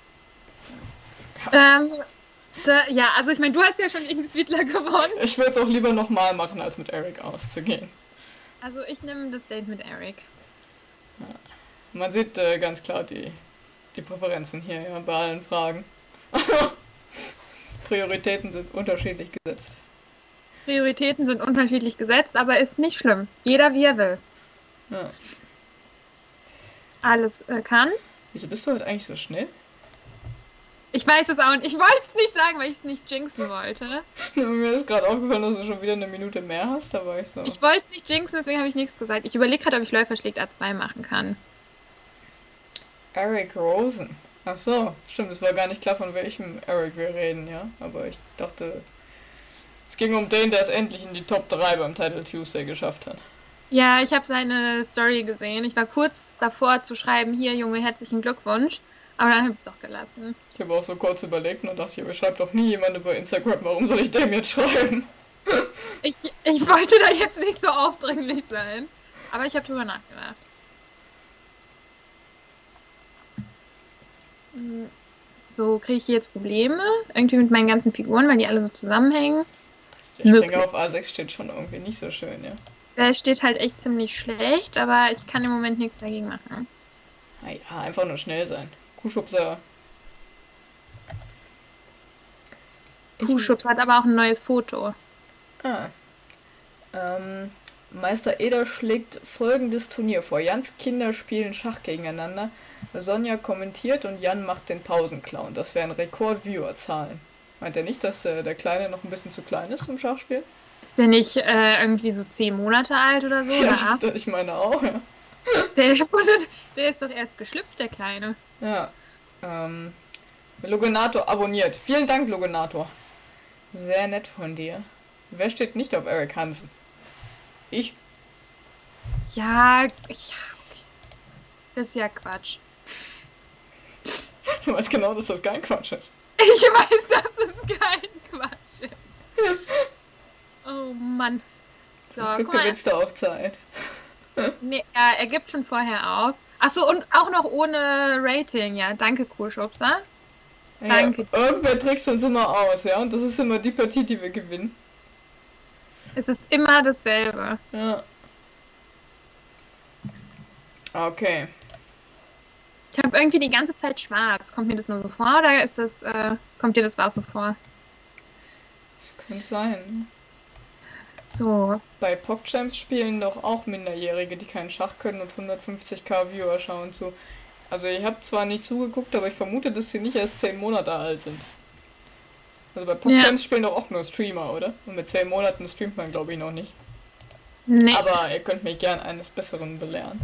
Ja, also ich meine, du hast ja schon gegen Svidler gewonnen. Ich würde es auch lieber nochmal machen, als mit Eric auszugehen. Also ich nehme das Date mit Eric. Ja. Man sieht ganz klar die Präferenzen hier, ja, bei allen Fragen. Prioritäten sind unterschiedlich gesetzt. Prioritäten sind unterschiedlich gesetzt, aber ist nicht schlimm. Jeder wie er will. Ja. Alles kann. Wieso bist du heute eigentlich so schnell? Ich weiß es auch nicht. Ich wollte es nicht sagen, weil ich es nicht jinxen wollte. Mir ist gerade aufgefallen, dass du schon wieder eine Minute mehr hast, da war ich so. Ich wollte es nicht jinxen, deswegen habe ich nichts gesagt. Ich überlege gerade, ob ich Läufer schlägt A2 machen kann. Eric Rosen. Ach so, stimmt, es war gar nicht klar, von welchem Eric wir reden, ja. Aber ich dachte, es ging um den, der es endlich in die Top 3 beim Title Tuesday geschafft hat. Ja, ich habe seine Story gesehen. Ich war kurz davor zu schreiben, hier Junge, herzlichen Glückwunsch. Aber dann habe ich es doch gelassen. Ich habe auch so kurz überlegt und dachte, mir schreibt doch nie jemand über Instagram, warum soll ich dem jetzt schreiben? Ich wollte da jetzt nicht so aufdringlich sein. Aber ich habe drüber nachgedacht. So kriege ich jetzt Probleme. Irgendwie mit meinen ganzen Figuren, weil die alle so zusammenhängen. Der Springer auf A6 steht schon irgendwie nicht so schön, ja. Der steht halt echt ziemlich schlecht, aber ich kann im Moment nichts dagegen machen. Ja, einfach nur schnell sein. Kuhschubser. Kuhschubs hat aber auch ein neues Foto. Ah. Meister Eder schlägt folgendes Turnier vor. Jans Kinder spielen Schach gegeneinander. Sonja kommentiert und Jan macht den Pausenclown. Das wären Rekord-Viewer-Zahlen. Meint er nicht, dass der Kleine noch ein bisschen zu klein ist zum Schachspiel? Ist der nicht irgendwie so 10 Monate alt oder so? Ja, oder ich meine auch, ja. Der ist doch erst geschlüpft, der Kleine. Ja. Logenator abonniert. Vielen Dank, Logenator. Sehr nett von dir. Wer steht nicht auf Eric Hansen? Ich? Ja, okay. Das ist ja Quatsch. Du weißt genau, dass das kein Quatsch ist. Ich weiß, dass es kein Quatsch ist. Oh Mann. So, guck mal. Jetzt auf Zeit. Nee, ja, er gibt schon vorher auf. Achso, und auch noch ohne Rating, ja. Danke, Kuhschubser. Danke. Ja, irgendwer trickst uns immer aus, ja. Und das ist immer die Partie, die wir gewinnen. Es ist immer dasselbe. Ja. Okay. Ich habe irgendwie die ganze Zeit schwarz. Kommt mir das nur so vor oder ist das, kommt dir das auch so vor? Das könnte sein. So. Bei PogChamps spielen doch auch Minderjährige, die keinen Schach können und 150.000 Viewer schauen zu. Also ich habe zwar nicht zugeguckt, aber ich vermute, dass sie nicht erst 10 Monate alt sind. Also bei PogChamps spielen doch auch nur Streamer, oder? Und mit 10 Monaten streamt man, glaube ich, noch nicht. Nee. Aber ihr könnt mich gern eines Besseren belehren.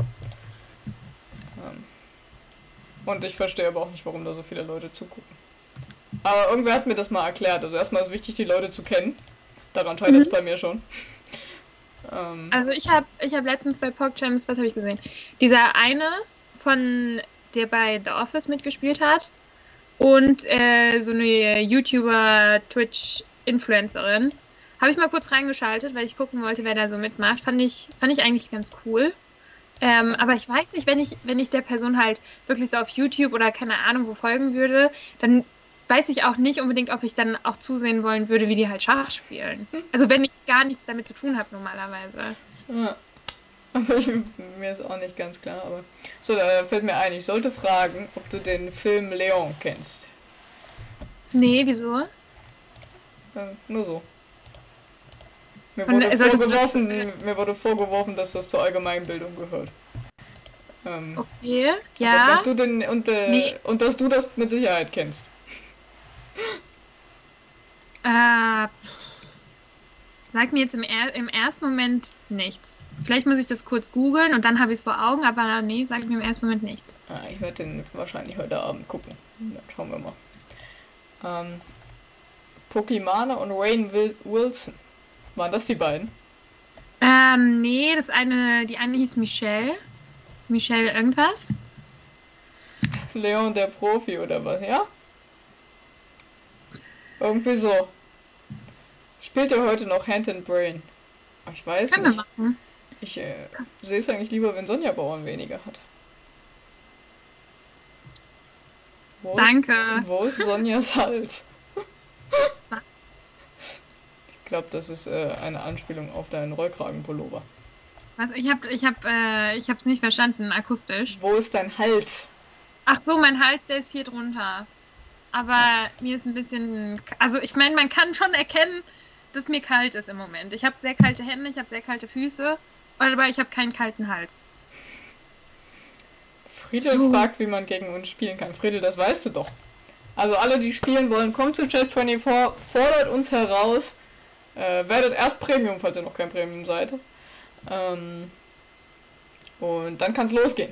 Und ich verstehe aber auch nicht, warum da so viele Leute zugucken. Aber irgendwer hat mir das mal erklärt. Also erstmal ist wichtig, die Leute zu kennen. Daran scheitert es bei mir schon. Also ich hab letztens bei PogChamps, was habe ich gesehen? Dieser eine der bei The Office mitgespielt hat und so eine YouTuber, Twitch-Influencerin. Habe ich mal kurz reingeschaltet, weil ich gucken wollte, wer da so mitmacht. Fand ich eigentlich ganz cool. Aber ich weiß nicht, wenn ich der Person halt wirklich so auf YouTube oder keine Ahnung wo folgen würde, dann weiß ich auch nicht unbedingt, ob ich dann auch zusehen wollen würde, wie die halt Schach spielen. Also wenn ich gar nichts damit zu tun habe normalerweise. Ja. Also mir ist auch nicht ganz klar, aber... So, da fällt mir ein, ich sollte fragen, ob du den Film Leon kennst. Nee, wieso? Nur so. Mir wurde vorgeworfen, dass das zur Allgemeinbildung gehört. Okay, ja. Und dass du das mit Sicherheit kennst. Sagt mir jetzt im ersten Moment nichts. Vielleicht muss ich das kurz googeln und dann habe ich es vor Augen, aber nee, sagt mir im ersten Moment nichts. Ich werde den wahrscheinlich heute Abend gucken. Dann schauen wir mal. Pokimane und Wayne Wilson. Waren das die beiden? Nee, die eine hieß Michelle. Michelle irgendwas. Leon der Profi oder was, ja? Irgendwie so. Spielt er heute noch Hand and Brain? Ich weiß Können nicht. wir machen. Ich sehe es eigentlich lieber, wenn Sonja Bauern weniger hat. Danke. Wo ist Sonjas Hals? Was? Ich glaube, das ist eine Anspielung auf deinen Rollkragenpullover. Was? Ich hab's nicht verstanden, akustisch. Wo ist dein Hals? Ach so, mein Hals, der ist hier drunter. Aber mir ist ein bisschen... Also ich meine, man kann schon erkennen, dass mir kalt ist im Moment. Ich habe sehr kalte Hände, ich habe sehr kalte Füße, aber ich habe keinen kalten Hals. Friedel fragt, wie man gegen uns spielen kann. Friedel, das weißt du doch. Also alle, die spielen wollen, kommt zu Chess24, fordert uns heraus. Werdet erst Premium, falls ihr noch kein Premium seid. Und dann kann es losgehen.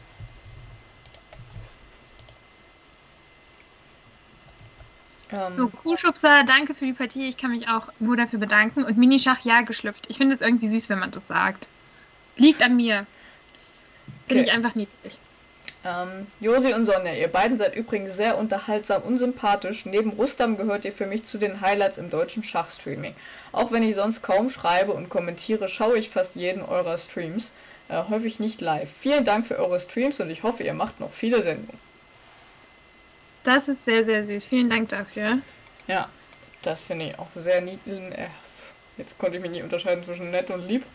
So, Kuhschubser, danke für die Partie. Ich kann mich auch nur dafür bedanken. Und Minischach, ja, geschlüpft. Ich finde es irgendwie süß, wenn man das sagt. Liegt an mir. Bin ich einfach niedlich. Josi und Sonja, ihr beiden seid übrigens sehr unterhaltsam und sympathisch. Neben Rustam gehört ihr für mich zu den Highlights im deutschen Schachstreaming. Auch wenn ich sonst kaum schreibe und kommentiere, schaue ich fast jeden eurer Streams. Häufig nicht live. Vielen Dank für eure Streams und ich hoffe, ihr macht noch viele Sendungen. Das ist sehr, sehr süß. Vielen Dank dafür. Ja, das finde ich auch sehr niedlich. Jetzt konnte ich mich nicht unterscheiden zwischen nett und lieb.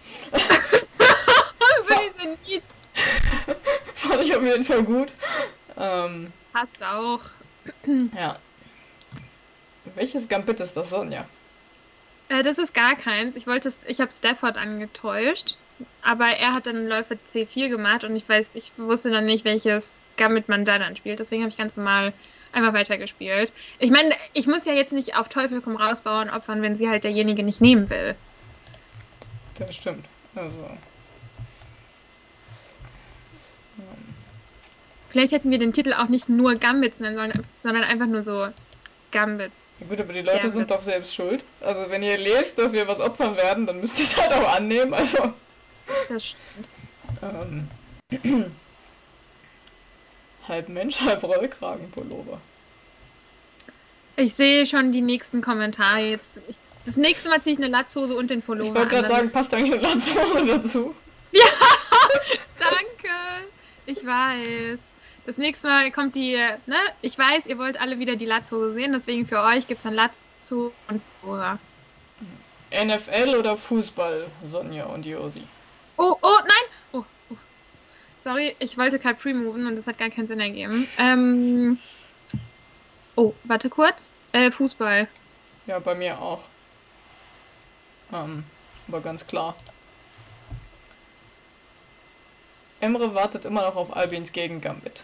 Fand ich auf jeden Fall gut. Passt auch. Ja. Welches Gambit ist das, Sonja? Das ist gar keins. Ich habe Stafford angetäuscht, aber er hat dann Läufer C4 gemacht und ich wusste dann nicht, welches Gambit man da dann spielt. Deswegen habe ich ganz normal einfach weitergespielt. Ich meine, ich muss ja jetzt nicht auf Teufel komm raus Bauern opfern, wenn sie halt derjenige nicht nehmen will. Das stimmt. Also. Vielleicht hätten wir den Titel auch nicht nur Gambits nennen sollen, sondern einfach nur so Gambits. Ja gut, aber die Leute sind doch selbst schuld. Also wenn ihr lest, dass wir was opfern werden, dann müsst ihr es halt auch annehmen. Also. Das stimmt. Halb Mensch, halb Rollkragenpullover. Ich sehe schon die nächsten Kommentare jetzt. Das nächste Mal ziehe ich eine Latzhose und den Pullover an. Ich wollte gerade sagen, passt eigentlich eine Latzhose dazu? Ja, danke. Ich weiß. Das nächste Mal kommt die, ne? Ich weiß, ihr wollt alle wieder die Latzhose sehen, deswegen für euch gibt es dann Latzhose und Pullover. NFL oder Fußball, Sonja und Josi? Oh, nein! Oh. Sorry, ich wollte gerade pre-moven und das hat gar keinen Sinn ergeben. Warte kurz. Fußball. Ja, bei mir auch. Aber ganz klar. Emre wartet immer noch auf Albins Gegengambit.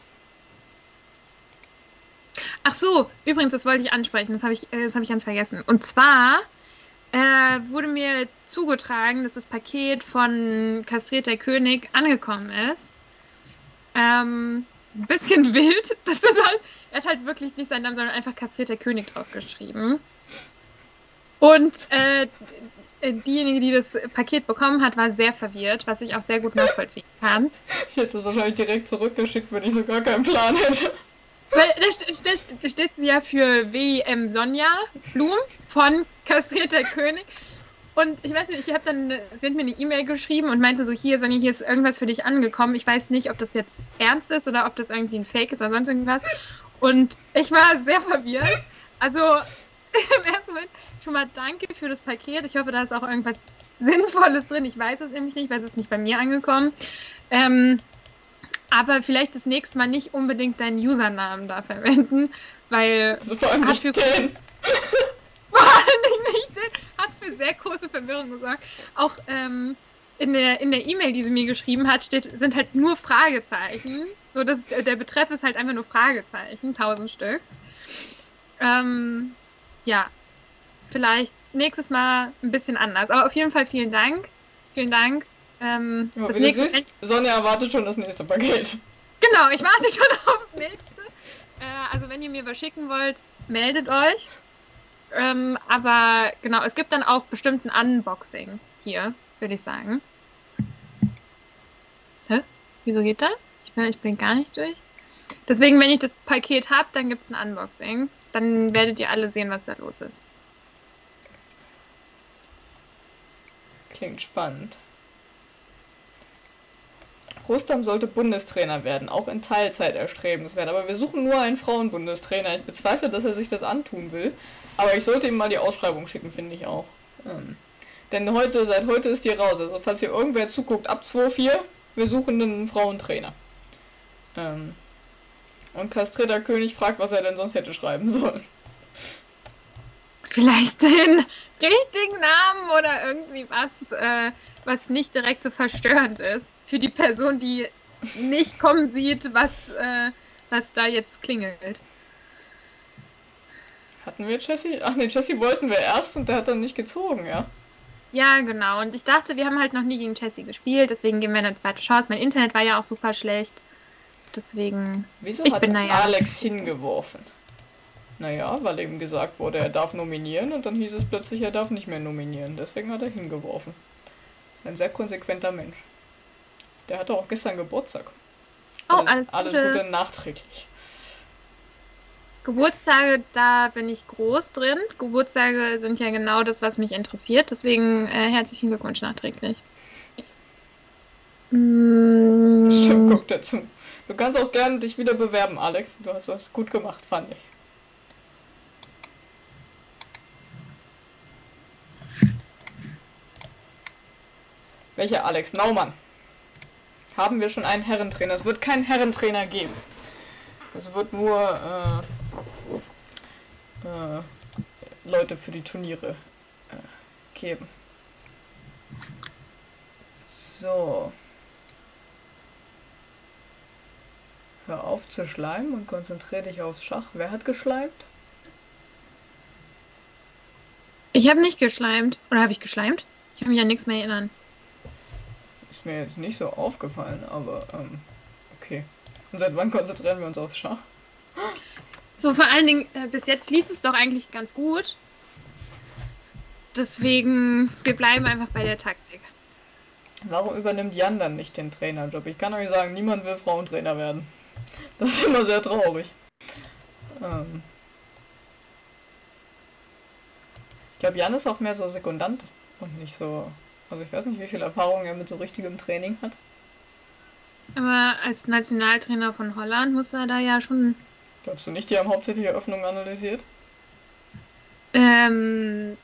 Ach so, übrigens, das wollte ich ansprechen, das habe ich ganz vergessen. Und zwar wurde mir zugetragen, dass das Paket von Kastrierter König angekommen ist. Ein bisschen wild. Er hat halt wirklich nicht seinen Namen, sondern einfach Kastrierter König draufgeschrieben. Und diejenige, die das Paket bekommen hat, war sehr verwirrt, was ich auch sehr gut nachvollziehen kann. Ich hätte es wahrscheinlich direkt zurückgeschickt, wenn ich so gar keinen Plan hätte. Weil da steht sie ja für WM Sonja Blum von Kastrierter König. Und ich weiß nicht, sie hat mir eine E-Mail geschrieben und meinte so, hier Sonja, hier ist irgendwas für dich angekommen. Ich weiß nicht, ob das jetzt ernst ist oder ob das irgendwie ein Fake ist oder sonst irgendwas. Und ich war sehr verwirrt. Also im ersten Moment schon mal danke für das Paket. Ich hoffe, da ist auch irgendwas Sinnvolles drin. Ich weiß es nämlich nicht, weil es ist nicht bei mir angekommen. Aber vielleicht das nächste Mal nicht unbedingt deinen Usernamen da verwenden, weil also vor allem nicht den. Vor allem nicht den. Hat für sehr große Verwirrung gesorgt. Auch in der E-Mail, die sie mir geschrieben hat, sind halt nur Fragezeichen. So, der Betreff ist halt einfach nur Fragezeichen, 1000 Stück. Ja, vielleicht nächstes Mal ein bisschen anders. Aber auf jeden Fall vielen Dank. Vielen Dank. Ja, das nächste Sonja erwartet schon das nächste Paket. Genau, ich warte schon aufs nächste. Also wenn ihr mir was schicken wollt, meldet euch. Aber genau, es gibt dann auch bestimmt ein Unboxing hier, würde ich sagen. Hä? Wieso geht das? Ich bin gar nicht durch. Deswegen, wenn ich das Paket habe, dann gibt es ein Unboxing. Dann werdet ihr alle sehen, was da los ist. Klingt spannend. Rustam sollte Bundestrainer werden, auch in Teilzeit erstrebenswert. Aber wir suchen nur einen Frauenbundestrainer. Ich bezweifle, dass er sich das antun will. Aber ich sollte ihm mal die Ausschreibung schicken, finde ich auch. Denn seit heute ist die raus. Also falls hier irgendwer zuguckt, ab 2.4, wir suchen einen Frauentrainer. Und Kastrierter König fragt, was er denn sonst hätte schreiben sollen. Vielleicht den richtigen Namen oder irgendwie was nicht direkt so verstörend ist. Für die Person, die nicht kommen sieht, was da jetzt klingelt. Hatten wir Jessie? Ach nee, Jessie wollten wir erst und der hat dann nicht gezogen, ja? Ja, genau. Und ich dachte, wir haben halt noch nie gegen Jessie gespielt, deswegen geben wir eine zweite Chance. Mein Internet war ja auch super schlecht. Deswegen. Wieso hat Alex hingeworfen? Naja, weil ihm gesagt wurde, er darf nominieren und dann hieß es plötzlich, er darf nicht mehr nominieren. Deswegen hat er hingeworfen. Ist ein sehr konsequenter Mensch. Der hatte auch gestern Geburtstag. Oh, alles Alles Gute. Gute nachträglich. Geburtstage, da bin ich groß drin. Geburtstage sind ja genau das, was mich interessiert. Deswegen herzlichen Glückwunsch nachträglich. Stimmt, Mm, guck dazu. Du kannst auch gerne dich wieder bewerben, Alex. Du hast das gut gemacht, fand ich. Welcher Alex? Naumann. Haben wir schon einen Herrentrainer? Es wird keinen Herrentrainer geben. Es wird nur Leute für die Turniere geben. So. Hör auf zu schleimen und konzentriere dich aufs Schach. Wer hat geschleimt? Ich habe nicht geschleimt. Oder habe ich geschleimt? Ich kann mich an nichts mehr erinnern. Ist mir jetzt nicht so aufgefallen, aber okay. Und seit wann konzentrieren wir uns aufs Schach? So, vor allen Dingen, bis jetzt lief es doch eigentlich ganz gut. Deswegen, wir bleiben einfach bei der Taktik. Warum übernimmt Jan dann nicht den Trainerjob? Ich kann euch sagen, niemand will Frauentrainer werden. Das ist immer sehr traurig. Ich glaube, Jan ist auch mehr so Sekundant und nicht so. Also ich weiß nicht, wie viel Erfahrung er mit so richtigem Training hat. Aber als Nationaltrainer von Holland muss er da ja schon. Glaubst du nicht, die haben hauptsächlich Eröffnungen analysiert? Kein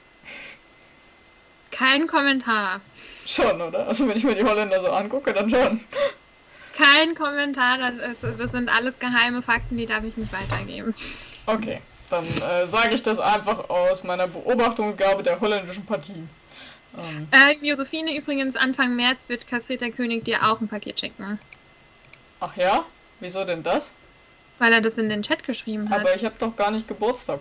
Kommentar. Schon, oder? Also wenn ich mir die Holländer so angucke, dann schon. Kein Kommentar. Das sind alles geheime Fakten, die darf ich nicht weitergeben. Okay, dann sage ich das einfach aus meiner Beobachtungsgabe der holländischen Partien. Josephine, übrigens, Anfang März wird Kastrita König dir auch ein Paket schicken. Ach ja? Wieso denn das? Weil er das in den Chat geschrieben hat. Aber ich habe doch gar nicht Geburtstag.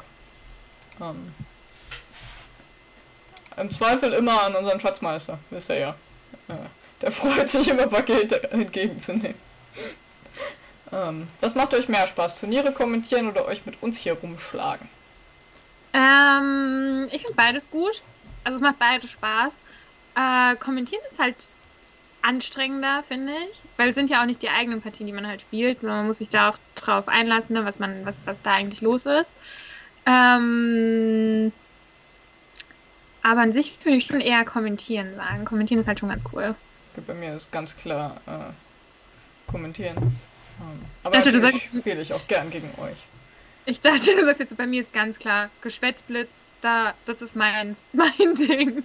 Im Zweifel immer an unseren Schatzmeister, wisst ihr ja. Der freut sich immer, Pakete entgegenzunehmen. Was macht euch mehr Spaß? Turniere kommentieren oder euch mit uns hier rumschlagen? Ich finde beides gut. Also es macht beides Spaß. Kommentieren ist halt anstrengender, finde ich. Weil es sind ja auch nicht die eigenen Partien, die man halt spielt, sondern man muss sich da auch drauf einlassen, ne, was da eigentlich los ist. Aber an sich würde ich schon eher kommentieren sagen. Kommentieren ist halt schon ganz cool. Bei mir ist ganz klar kommentieren. Aber dachte, natürlich spiele ich auch gern gegen euch. Ich dachte, du sagst jetzt, bei mir ist ganz klar, Geschwätzblitz, das ist mein Ding.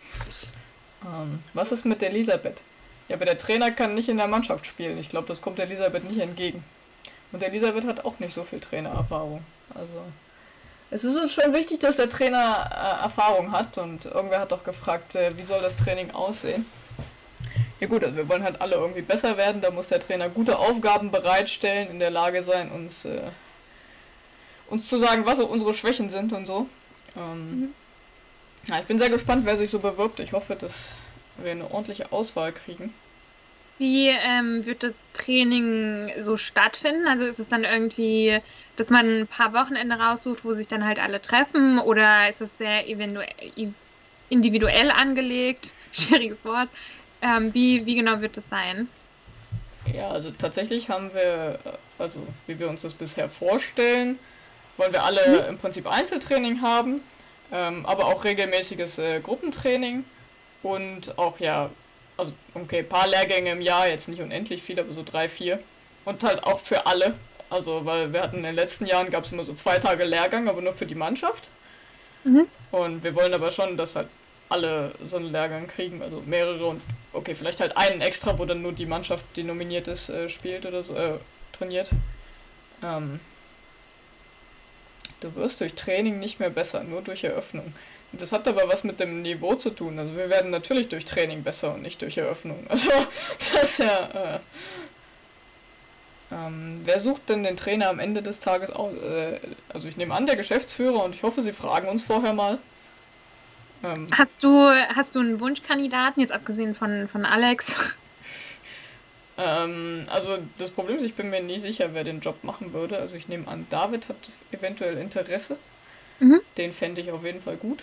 Was ist mit Elisabeth? Ja, aber der Trainer kann nicht in der Mannschaft spielen. Ich glaube, das kommt Elisabeth nicht entgegen. Und Elisabeth hat auch nicht so viel Trainererfahrung. Also es ist uns schon wichtig, dass der Trainer Erfahrung hat. Und irgendwer hat doch gefragt, wie soll das Training aussehen? Ja gut, also wir wollen halt alle irgendwie besser werden. Da muss der Trainer gute Aufgaben bereitstellen, in der Lage sein, uns zu sagen, was unsere Schwächen sind und so. Ja, ich bin sehr gespannt, wer sich so bewirbt. Ich hoffe, dass wir eine ordentliche Auswahl kriegen. Wie wird das Training so stattfinden? Also ist es dann irgendwie, dass man ein paar Wochenende raussucht, wo sich dann halt alle treffen? Oder ist es sehr individuell angelegt? Schwieriges Wort. Wie genau wird das sein? Ja, also tatsächlich haben wir, also wie wir uns das bisher vorstellen, wollen wir alle im Prinzip Einzeltraining haben, aber auch regelmäßiges Gruppentraining und auch, ja, also okay, ein paar Lehrgänge im Jahr, jetzt nicht unendlich viel, aber so 3, 4 und halt auch für alle, also weil wir hatten in den letzten Jahren, gab es immer so 2 Tage Lehrgang, aber nur für die Mannschaft und wir wollen aber schon, dass halt alle so einen Lehrgang kriegen, also mehrere und okay, vielleicht halt einen extra, wo dann nur die Mannschaft, die nominiert ist, spielt oder so, trainiert. Du wirst durch Training nicht mehr besser, nur durch Eröffnung. Und das hat aber was mit dem Niveau zu tun. Also wir werden natürlich durch Training besser und nicht durch Eröffnung. Also das ist ja... wer sucht denn den Trainer am Ende des Tages aus? Also ich nehme an, der Geschäftsführer und ich hoffe, Sie fragen uns vorher mal. Hast du einen Wunschkandidaten, jetzt abgesehen von Alex? Also das Problem ist, ich bin mir nie sicher, wer den Job machen würde. Also ich nehme an, David hat eventuell Interesse. Den fände ich auf jeden Fall gut.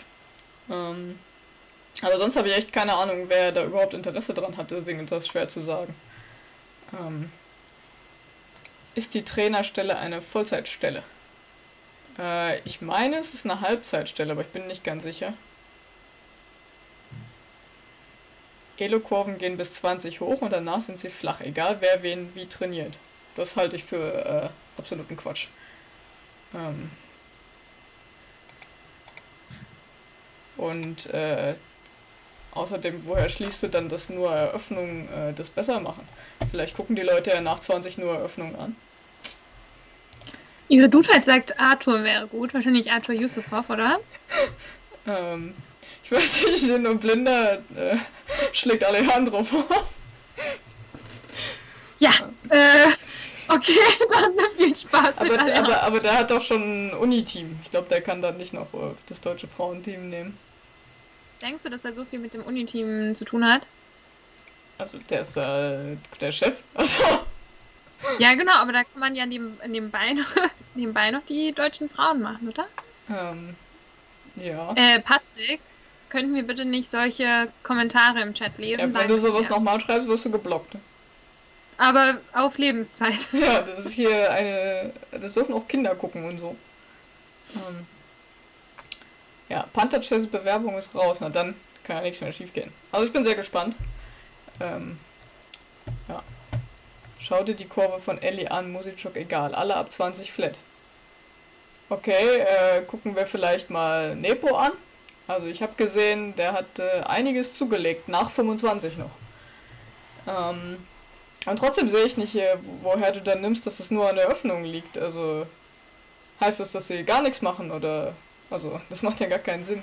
Aber sonst habe ich echt keine Ahnung, wer da überhaupt Interesse dran hat. Deswegen ist das schwer zu sagen. Ist die Trainerstelle eine Vollzeitstelle? Ich meine, es ist eine Halbzeitstelle, aber ich bin nicht ganz sicher. Elo-Kurven gehen bis 20 hoch und danach sind sie flach, egal wer wen wie trainiert. Das halte ich für absoluten Quatsch. Und außerdem, woher schließt du dann, dass nur Eröffnungen das besser machen? Vielleicht gucken die Leute ja nach 20 nur Eröffnungen an. Ihre Duschheit sagt, Arthur wäre gut. Wahrscheinlich Arthur Yusupov, oder? Ich weiß nicht, ich bin nur blinder, schlägt Alejandro vor. Ja, okay, dann viel Spaß mit Alejandro. Aber der hat doch schon ein Uni-Team. Ich glaube, der kann dann nicht noch das deutsche Frauenteam nehmen. Denkst du, dass er so viel mit dem Uni-Team zu tun hat? Also, der ist der Chef. Also. Ja, genau, aber da kann man ja nebenbei noch die deutschen Frauen machen, oder? Ja. Patrick, könnten wir bitte nicht solche Kommentare im Chat lesen? Ja, wenn du sowas nochmal schreibst, wirst du geblockt. Aber auf Lebenszeit. Ja, das ist hier das dürfen auch Kinder gucken und so. Ja, Panther-Chess Bewerbung ist raus, na dann kann ja nichts mehr schief gehen. Also ich bin sehr gespannt. Ja. Schau dir die Kurve von Ellie an, Musichok egal, alle ab 20 flat. Okay, gucken wir vielleicht mal Nepo an. Also ich habe gesehen, der hat einiges zugelegt, nach 25 noch. Und trotzdem sehe ich nicht, woher du dann nimmst, dass es nur an der Öffnung liegt. Also heißt das, dass sie gar nichts machen oder... Also, das macht ja gar keinen Sinn.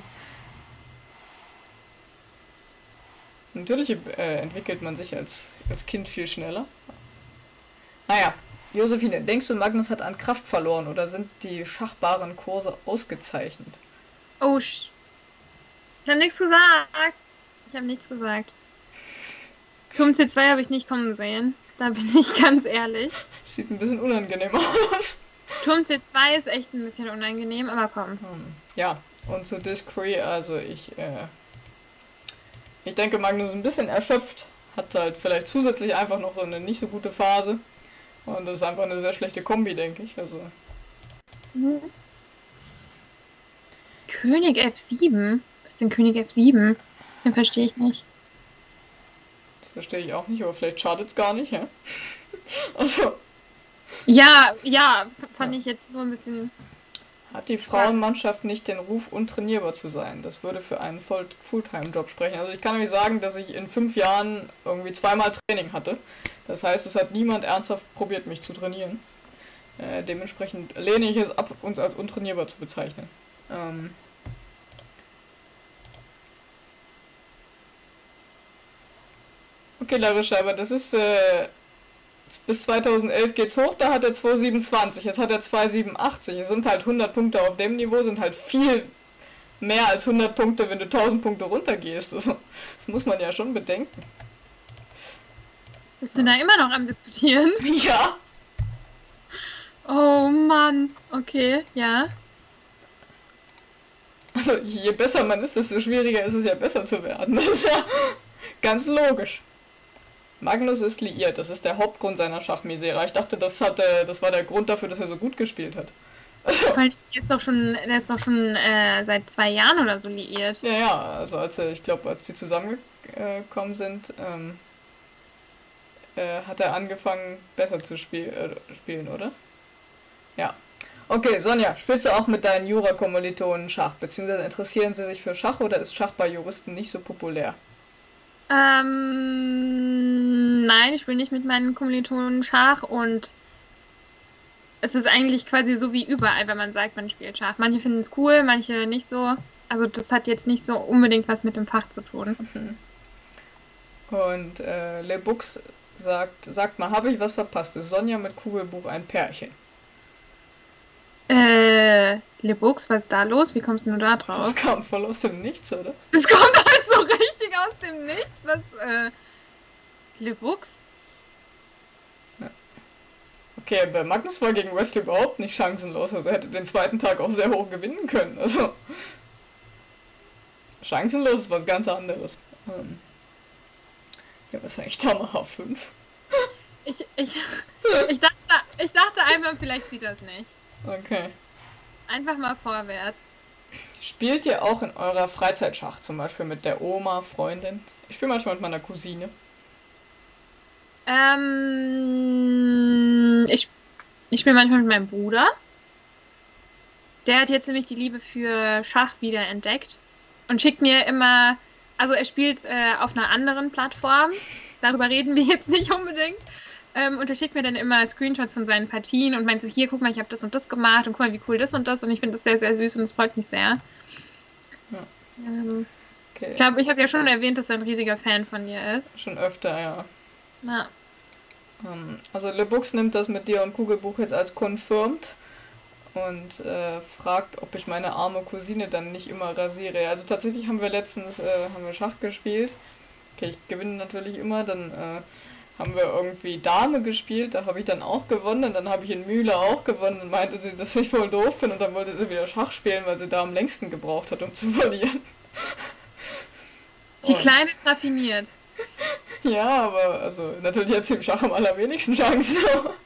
Natürlich entwickelt man sich als Kind viel schneller. Naja, Josephine, denkst du, Magnus hat an Kraft verloren oder sind die schachbaren Kurse ausgezeichnet? Oh, ich habe nichts gesagt. Turm C2 habe ich nicht kommen sehen. Da bin ich ganz ehrlich. Sieht ein bisschen unangenehm aus. Turm C2 ist echt ein bisschen unangenehm, aber komm. Ja, und zu Discree, also ich denke, Magnus ist ein bisschen erschöpft. Hat halt vielleicht zusätzlich einfach noch so eine nicht so gute Phase. Und das ist einfach eine sehr schlechte Kombi, denke ich. Also. König F7? Was ist denn König F7? Den verstehe ich nicht. Das verstehe ich auch nicht, aber vielleicht schadet es gar nicht, ja? Also. Ja, fand ich jetzt nur ein bisschen... Hat die Frauenmannschaft nicht den Ruf, untrainierbar zu sein? Das würde für einen Fulltime-Job sprechen. Also ich kann nämlich sagen, dass ich in 5 Jahren irgendwie 2-mal Training hatte. Das heißt, es hat niemand ernsthaft probiert, mich zu trainieren. Dementsprechend lehne ich es ab, uns als untrainierbar zu bezeichnen. Okay, Larissa, aber das ist... bis 2011 geht's hoch, da hat er 2,27, jetzt hat er 2,87. Es sind halt 100 Punkte auf dem Niveau, sind halt viel mehr als 100 Punkte, wenn du 1000 Punkte runtergehst. Also, das muss man ja schon bedenken. Bist du da immer noch am Diskutieren? Ja. Oh Mann, okay, ja. Also, je besser man ist, desto schwieriger ist es ja besser zu werden. Das ist ja ganz logisch. Magnus ist liiert, das ist der Hauptgrund seiner Schachmisere. Ich dachte, das war der Grund dafür, dass er so gut gespielt hat. Der ist doch schon seit 2 Jahren oder so liiert. Ja, also als die zusammengekommen sind, hat er angefangen, besser zu spielen, oder? Ja. Okay, Sonja, spielst du auch mit deinen Jura-Kommilitonen Schach? Beziehungsweise interessieren sie sich für Schach oder ist Schach bei Juristen nicht so populär? Nein, ich spiele nicht mit meinen Kommilitonen Schach und es ist eigentlich quasi so wie überall, wenn man sagt, man spielt Schach. Manche finden es cool, manche nicht so. Also das hat jetzt nicht so unbedingt was mit dem Fach zu tun. Und Le Bux sagt mal, habe ich was verpasst? Ist Sonja mit Kugelbuch ein Pärchen? Le Bux, was ist da los? Wie kommst du da drauf? Das kam voll aus dem Nichts, oder? Das kommt halt so richtig aus dem Nichts. Was, Le Bux? Ja. Okay, bei Magnus war gegen Wesley überhaupt nicht chancenlos. Also er hätte den zweiten Tag auch sehr hoch gewinnen können. Also chancenlos ist was ganz anderes. Ja, was ist eigentlich Dame H5? Ich dachte, Ich dachte einmal, vielleicht sieht das nicht. Okay. Einfach mal vorwärts. Spielt ihr auch in eurer Freizeit Schach, zum Beispiel mit der Oma, Freundin? Ich spiele manchmal mit meiner Cousine. Ich spiele manchmal mit meinem Bruder. Der hat jetzt nämlich die Liebe für Schach wieder entdeckt und schickt mir immer, also er spielt auf einer anderen Plattform, darüber reden wir jetzt nicht unbedingt, und er schickt mir dann immer Screenshots von seinen Partien und meint so, hier, guck mal, ich habe das und das gemacht und guck mal, wie cool das und das, und ich finde das sehr, sehr süß und es freut mich sehr. Ja. Ich Okay. glaube, ich habe ja schon erwähnt, dass er ein riesiger Fan von dir ist. Schon öfter, ja. Na, Also Le Bux nimmt das mit dir und Kugelbuch jetzt als confirmed und fragt, ob ich meine arme Cousine dann nicht immer rasiere. Also tatsächlich haben wir letztens haben wir Schach gespielt. Okay, ich gewinne natürlich immer. Dann haben wir irgendwie Dame gespielt. Da habe ich dann auch gewonnen. Dann habe ich in Mühle auch gewonnen. Und meinte sie, dass ich voll doof bin. Und dann wollte sie wieder Schach spielen, weil sie da am längsten gebraucht hat, um zu verlieren. die Und Kleine ist raffiniert. ja, aber also natürlich hat sie im Schach am allerwenigsten Chancen.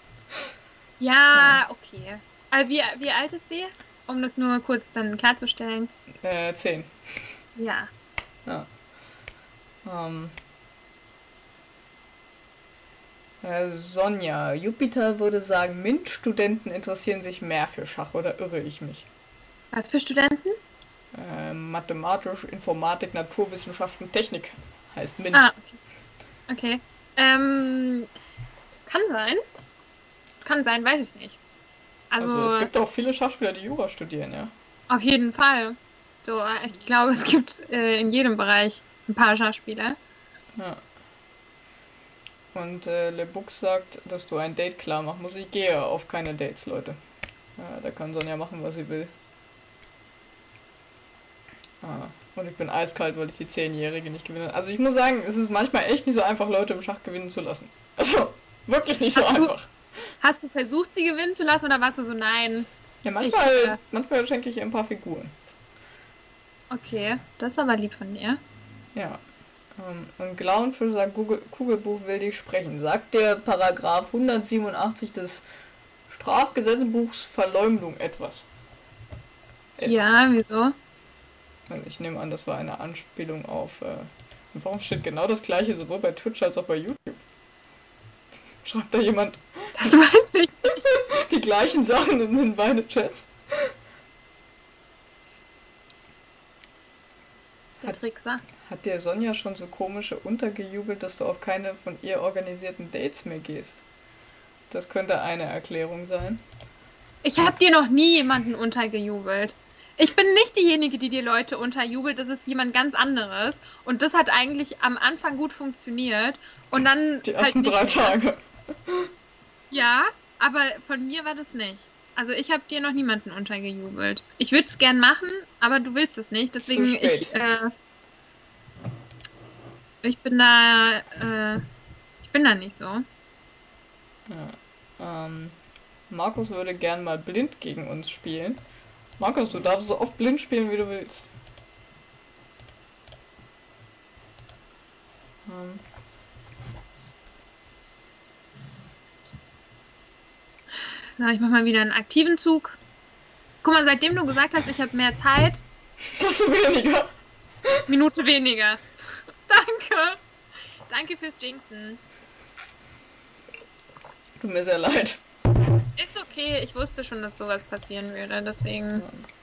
Ja, okay. Aber wie alt ist sie? Um das nur kurz dann klarzustellen. 10. Ja. Ja. Ähm, Sonja, Jupiter würde sagen, MINT-Studenten interessieren sich mehr für Schach, oder irre ich mich? Was für Studenten? Mathematisch, Informatik, Naturwissenschaften, Technik heißt MINT. Ah, okay. Okay. Kann sein. Kann sein, weiß ich nicht. Also es Also, gibt auch viele Schachspieler, die Jura studieren, ja. auf jeden Fall. So, ich glaube, es gibt in jedem Bereich ein paar Schachspieler. Ja. Und Le Bux sagt, dass du ein Date klar machen musst. Ich gehe auf keine Dates, Leute. Da kann Sonja machen, was sie will. Und ich bin eiskalt, weil ich die 10-Jährige nicht gewinne. Also ich muss sagen, es ist manchmal echt nicht so einfach, Leute im Schach gewinnen zu lassen. Also wirklich nicht so Hast du, einfach. hast du versucht, sie gewinnen zu lassen oder warst du so, nein? Ja, Ich, manchmal schenke ich ihr ein paar Figuren. okay, das ist aber lieb von dir. Ja. Und Glauenfisch sagt, Kugelbuch will dich sprechen. Sagt der Paragraph 187 des Strafgesetzbuchs Verleumdung etwas? Ja, wieso? Also ich nehme an, das war eine Anspielung auf. Warum steht genau das gleiche sowohl bei Twitch als auch bei YouTube? Schreibt da jemand Das weiß ich. die gleichen Sachen in den beiden Chats? Der Trickser. Hat dir Sonja schon so komische untergejubelt, dass du auf keine von ihr organisierten Dates mehr gehst? Das könnte eine Erklärung sein. Ich habe dir noch nie jemanden untergejubelt. Ich bin nicht diejenige, die dir Leute unterjubelt. Das ist jemand ganz anderes. Und das hat eigentlich am Anfang gut funktioniert. Und dann Die halt ersten nicht 3 mehr. Tage. Ja, aber von mir war das nicht. Also ich habe dir noch niemanden untergejubelt. Ich würde es gern machen, aber du willst es nicht. Deswegen Zu spät. ich bin da nicht so. Ja. Markus würde gern mal blind gegen uns spielen. Markus, du darfst so oft blind spielen, wie du willst. Ähm, So, ich mache mal wieder einen aktiven Zug. Guck mal, seitdem du gesagt hast, ich habe mehr Zeit, hast du weniger? Minute weniger. Danke. Danke fürs Jinxen. Tut mir sehr leid. Ist okay, ich wusste schon, dass sowas passieren würde, deswegen.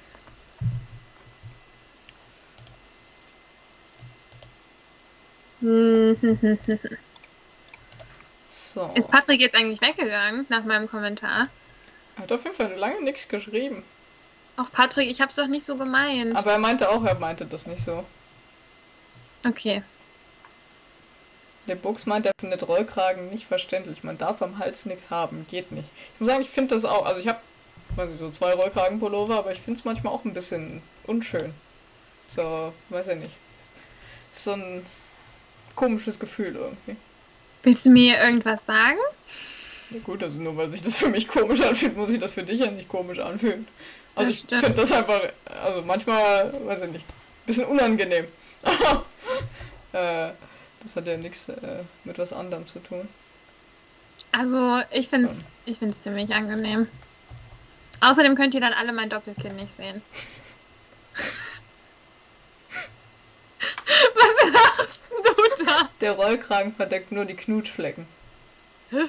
So. Ist Patrick jetzt eigentlich weggegangen nach meinem Kommentar? Er hat auf jeden Fall lange nichts geschrieben. Auch Patrick, ich hab's doch nicht so gemeint. Aber er meinte das nicht so. Okay. Der Bux meint, er findet Rollkragen nicht verständlich. Man darf am Hals nichts haben. Geht nicht. Ich muss sagen, ich finde das auch. Also ich habe so 2 Rollkragenpullover, aber ich finde es manchmal auch ein bisschen unschön. So, weiß ich nicht. Ist so ein komisches Gefühl irgendwie. Willst du mir irgendwas sagen? Ja gut, also nur weil sich das für mich komisch anfühlt, muss ich das für dich ja nicht komisch anfühlen. Also Das ich stimmt. finde das einfach, also manchmal, weiß ich nicht, ein bisschen unangenehm. Das hat ja nichts mit was anderem zu tun. Also, ich find's ziemlich angenehm. Außerdem könnt ihr dann alle mein Doppelkinn nicht sehen. Was machst du da? Der Rollkragen verdeckt nur die Knutschflecken. Hä?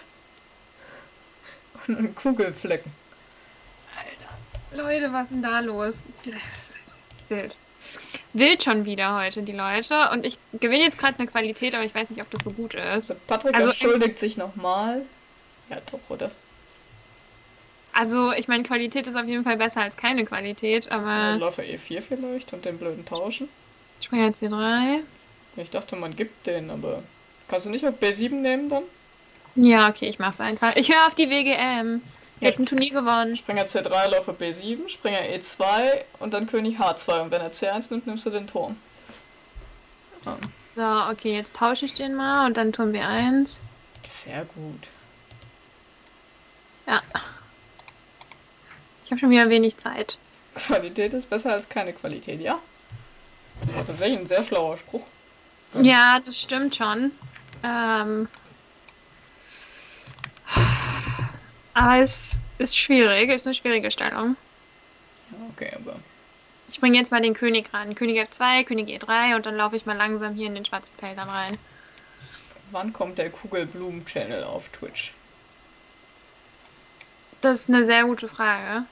Und Kugelflecken. Alter. Leute, was ist denn da los? Wild. Wild schon wieder heute, die Leute. Und ich gewinne jetzt gerade eine Qualität, aber ich weiß nicht, ob das so gut ist. Also Patrick Also, entschuldigt sich nochmal. Ja, doch, oder? Also, ich meine, Qualität ist auf jeden Fall besser als keine Qualität, aber Läufer E4 vielleicht und den blöden tauschen. ich springe jetzt C3. Ich dachte, man gibt den, aber kannst du nicht auf B7 nehmen dann? Ja, okay, ich mach's einfach. Ich höre auf die WGM. Ich Ja, hab ein Turnier gewonnen. Springer C3, Läufer B7, Springer E2 und dann König H2. Und wenn er C1 nimmt, nimmst du den Turm. Ja, So, okay, jetzt tausche ich den mal und dann Turm B1. sehr gut. Ja. Ich habe schon wieder wenig Zeit. Qualität ist besser als keine Qualität, ja? Das war tatsächlich ein sehr schlauer Spruch. Ja, das stimmt schon. Aber es ist schwierig, ist eine schwierige Stellung. Ja, okay, aber Ich bringe jetzt mal den König ran. König F2, König E3 und dann laufe ich mal langsam hier in den schwarzen Feldern rein. wann kommt der Kugelblumen-Channel auf Twitch? Das ist eine sehr gute Frage.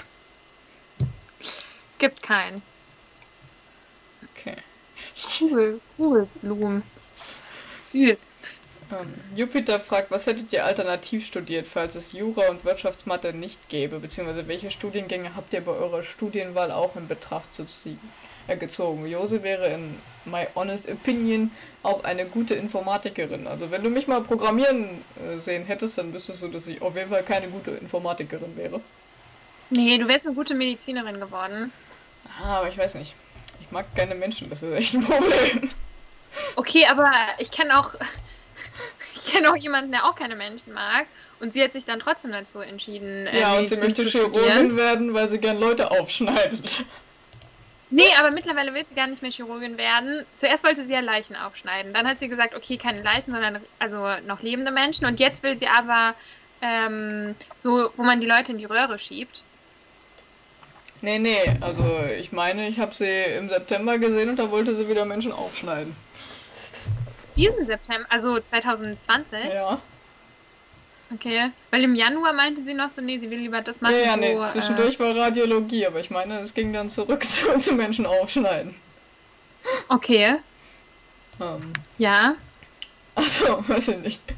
Gibt keinen. Okay. Kugelblumen. Süß. Jupiter fragt, was hättet ihr alternativ studiert, falls es Jura und Wirtschaftsmathe nicht gäbe? Beziehungsweise welche Studiengänge habt ihr bei eurer Studienwahl auch in Betracht gezogen? Jose wäre in my honest opinion auch eine gute Informatikerin. Also wenn du mich mal programmieren sehen hättest, dann wüsstest du, dass ich auf jeden Fall keine gute Informatikerin wäre. Nee, du wärst eine gute Medizinerin geworden. Aber ich weiß nicht. Ich mag keine Menschen, das ist echt ein Problem. Okay, aber ich kenne auch jemanden, der auch keine Menschen mag. Und sie hat sich dann trotzdem dazu entschieden, Ja, und sie Medizin möchte zu Chirurgin studieren. werden, weil sie gern Leute aufschneidet. Nee, aber mittlerweile will sie gar nicht mehr Chirurgin werden. Zuerst wollte sie ja Leichen aufschneiden. Dann hat sie gesagt, okay, keine Leichen, sondern also noch lebende Menschen. Und jetzt will sie aber so, wo man die Leute in die Röhre schiebt. Nee, also ich meine, ich habe sie im September gesehen und da wollte sie wieder Menschen aufschneiden. Diesen September, also 2020. Ja. Okay. Weil im Januar meinte sie noch so, nee, sie will lieber das machen, Ja, nee, wo, zwischendurch war Radiologie, aber ich meine, es ging dann zurück zu Menschen aufschneiden. Okay, ja. Also, weiß ich nicht.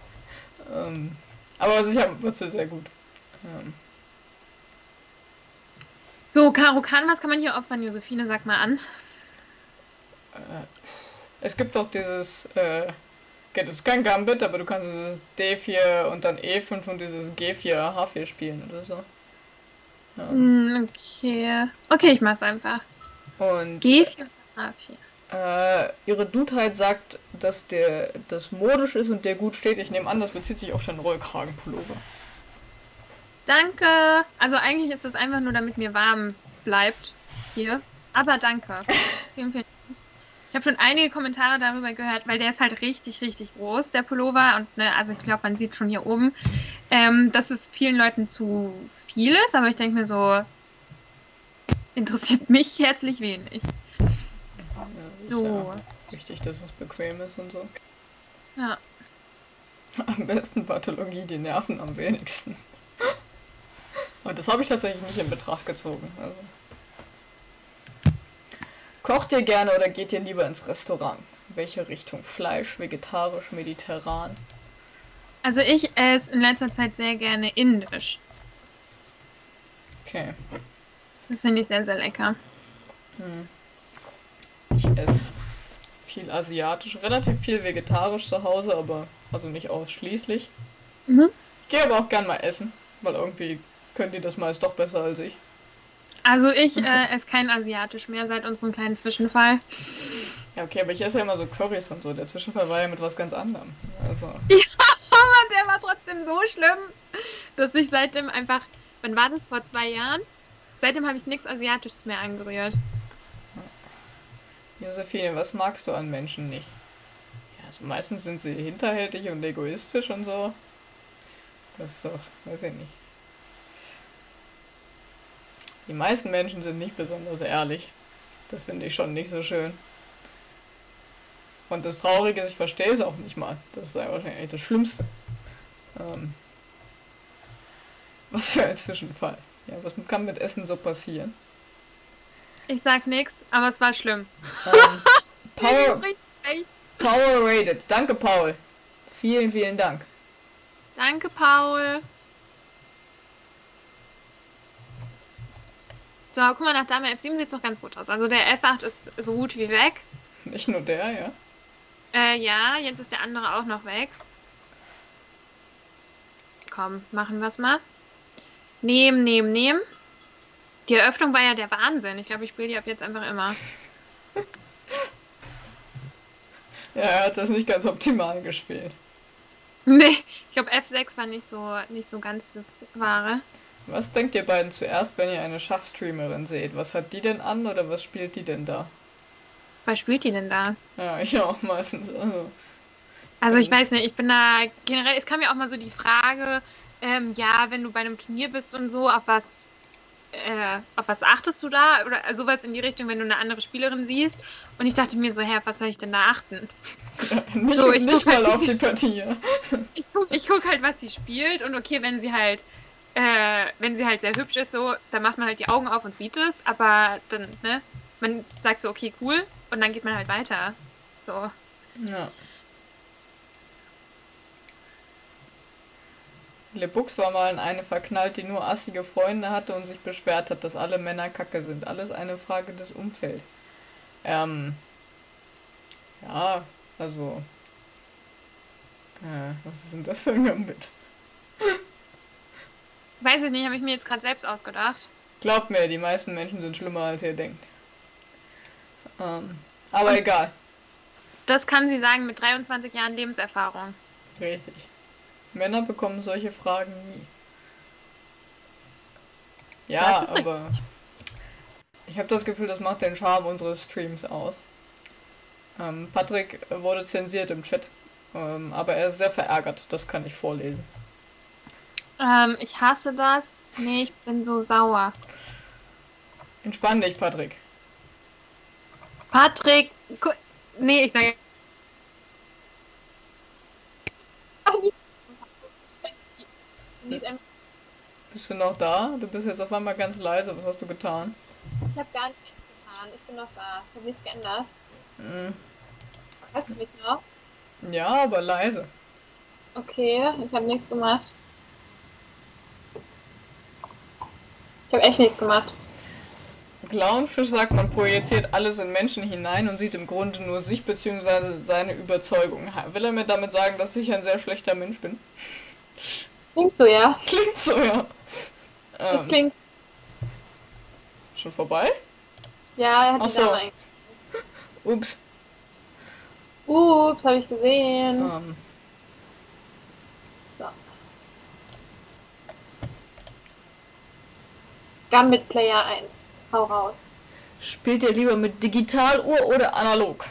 Aber sicher wird sie sehr gut. So, Karo Khan, was kann man hier opfern, Josephine? Sag mal an. Es gibt auch dieses, okay, das ist kein Gambit, aber du kannst dieses D4 und dann E5 und dieses G4, H4 spielen oder so. Okay. Okay, ich mach's einfach. Und G4, A4. ihre Dudheit sagt, dass das modisch ist und der gut steht. Ich nehme an, das bezieht sich auf den Rollkragenpullover. Danke. Also eigentlich ist das einfach nur, damit mir warm bleibt hier. Aber danke. Vielen, vielen Dank. Ich habe schon einige Kommentare darüber gehört, weil der ist halt richtig, richtig groß, der Pullover. Und ne, also ich glaube, man sieht schon hier oben, dass es vielen Leuten zu viel ist. Aber ich denke mir so, interessiert mich herzlich wenig. Ja, das So. ist ja wichtig, dass es bequem ist und so. Ja. Am besten Pathologie, die nerven am wenigsten. Und das habe ich tatsächlich nicht in Betracht gezogen. Also. Kocht ihr gerne oder geht ihr lieber ins Restaurant? Welche Richtung? Fleisch, vegetarisch, mediterran? Also ich esse in letzter Zeit sehr gerne indisch. Okay. Das finde ich sehr, sehr lecker. Ich esse viel asiatisch, relativ viel vegetarisch zu Hause, aber also nicht ausschließlich. Mhm. Ich gehe aber auch gern mal essen, weil irgendwie können die das meist doch besser als ich. Also ich esse kein Asiatisch mehr seit unserem kleinen Zwischenfall. Ja, okay, aber ich esse ja immer so Currys und so. Der Zwischenfall war ja mit was ganz anderem. Also, Aber der war trotzdem so schlimm, dass ich seitdem einfach, wann war das, vor 2 Jahren? Seitdem habe ich nichts Asiatisches mehr angerührt. Josephine, was magst du an Menschen nicht? Ja, also meistens sind sie hinterhältig und egoistisch und so. Das ist doch, weiß ich nicht. Die meisten Menschen sind nicht besonders ehrlich. Das finde ich schon nicht so schön. Und das Traurige ist, ich verstehe es auch nicht mal. Das ist ja wahrscheinlich das Schlimmste. Was für ein Zwischenfall. Ja, was kann mit Essen so passieren? Ich sag nix, aber es war schlimm. Power, Power rated. Danke, Paul. Vielen, vielen Dank. Danke, Paul. So, guck mal, nach Dame F7 sieht es doch ganz gut aus. Also der F8 ist so gut wie weg. Nicht nur der, ja. Ja, jetzt ist der andere auch noch weg. Komm, machen wir es mal. Nehmen, nehmen, nehmen. Die Eröffnung war ja der Wahnsinn. Ich glaube, ich spiele die ab jetzt einfach immer. Ja, er hat das nicht ganz optimal gespielt. Nee, ich glaube, F6 war nicht so ganz das Wahre. Was denkt ihr beiden zuerst, wenn ihr eine Schachstreamerin seht? Was hat die denn an oder was spielt die denn da? Was spielt die denn da? Ja, ich auch meistens. Also ich weiß nicht, ich bin da generell, es kam ja auch mal so die Frage, ja, wenn du bei einem Turnier bist und so, auf was achtest du da? Oder sowas in die Richtung, wenn du eine andere Spielerin siehst. Und ich dachte mir so, auf was soll ich denn da achten? Ja, nicht So, nicht mal auf die Partie. Ja. Ich guck halt, was sie spielt und okay, wenn sie halt sehr hübsch ist, so, dann macht man halt die Augen auf und sieht es, aber dann, ne, man sagt so, okay, cool, und dann geht man halt weiter. So. Ja. LeBux war mal in eine verknallt, die nur assige Freunde hatte und sich beschwert hat, dass alle Männer kacke sind. Alles eine Frage des Umfelds. Ja, also. Was ist denn das für ein Gambit? Weiß ich nicht, habe ich mir jetzt gerade selbst ausgedacht. Glaubt mir, die meisten Menschen sind schlimmer, als ihr denkt. Aber egal. Das kann sie sagen mit 23 Jahren Lebenserfahrung. Richtig. Männer bekommen solche Fragen nie. Ja, Das ist aber ich habe das Gefühl, das macht den Charme unseres Streams aus. Patrick wurde zensiert im Chat, aber er ist sehr verärgert. Das kann ich vorlesen. Ich hasse das. Nee, ich bin so sauer. Entspann dich, Patrick. Patrick, nee, ich sage. Bist du noch da? Du bist jetzt auf einmal ganz leise. Was hast du getan? Ich habe gar nichts getan. Ich bin noch da. Ich habe nichts geändert. Hm. Hörst du mich noch? Ja, aber leise. Okay, ich habe nichts gemacht. Ich habe echt nichts gemacht. Clownfisch sagt, man projiziert alles in Menschen hinein und sieht im Grunde nur sich bzw. seine Überzeugung. Will er mir damit sagen, dass ich ein sehr schlechter Mensch bin? Klingt so, ja. Klingt so, ja. Das klingt. Schon vorbei? Ja, er hat Ach die so. Dame eigentlich. Ups. Ups, habe ich gesehen. So. Gambit Player 1. Hau raus. Spielt ihr lieber mit Digitaluhr oder analog?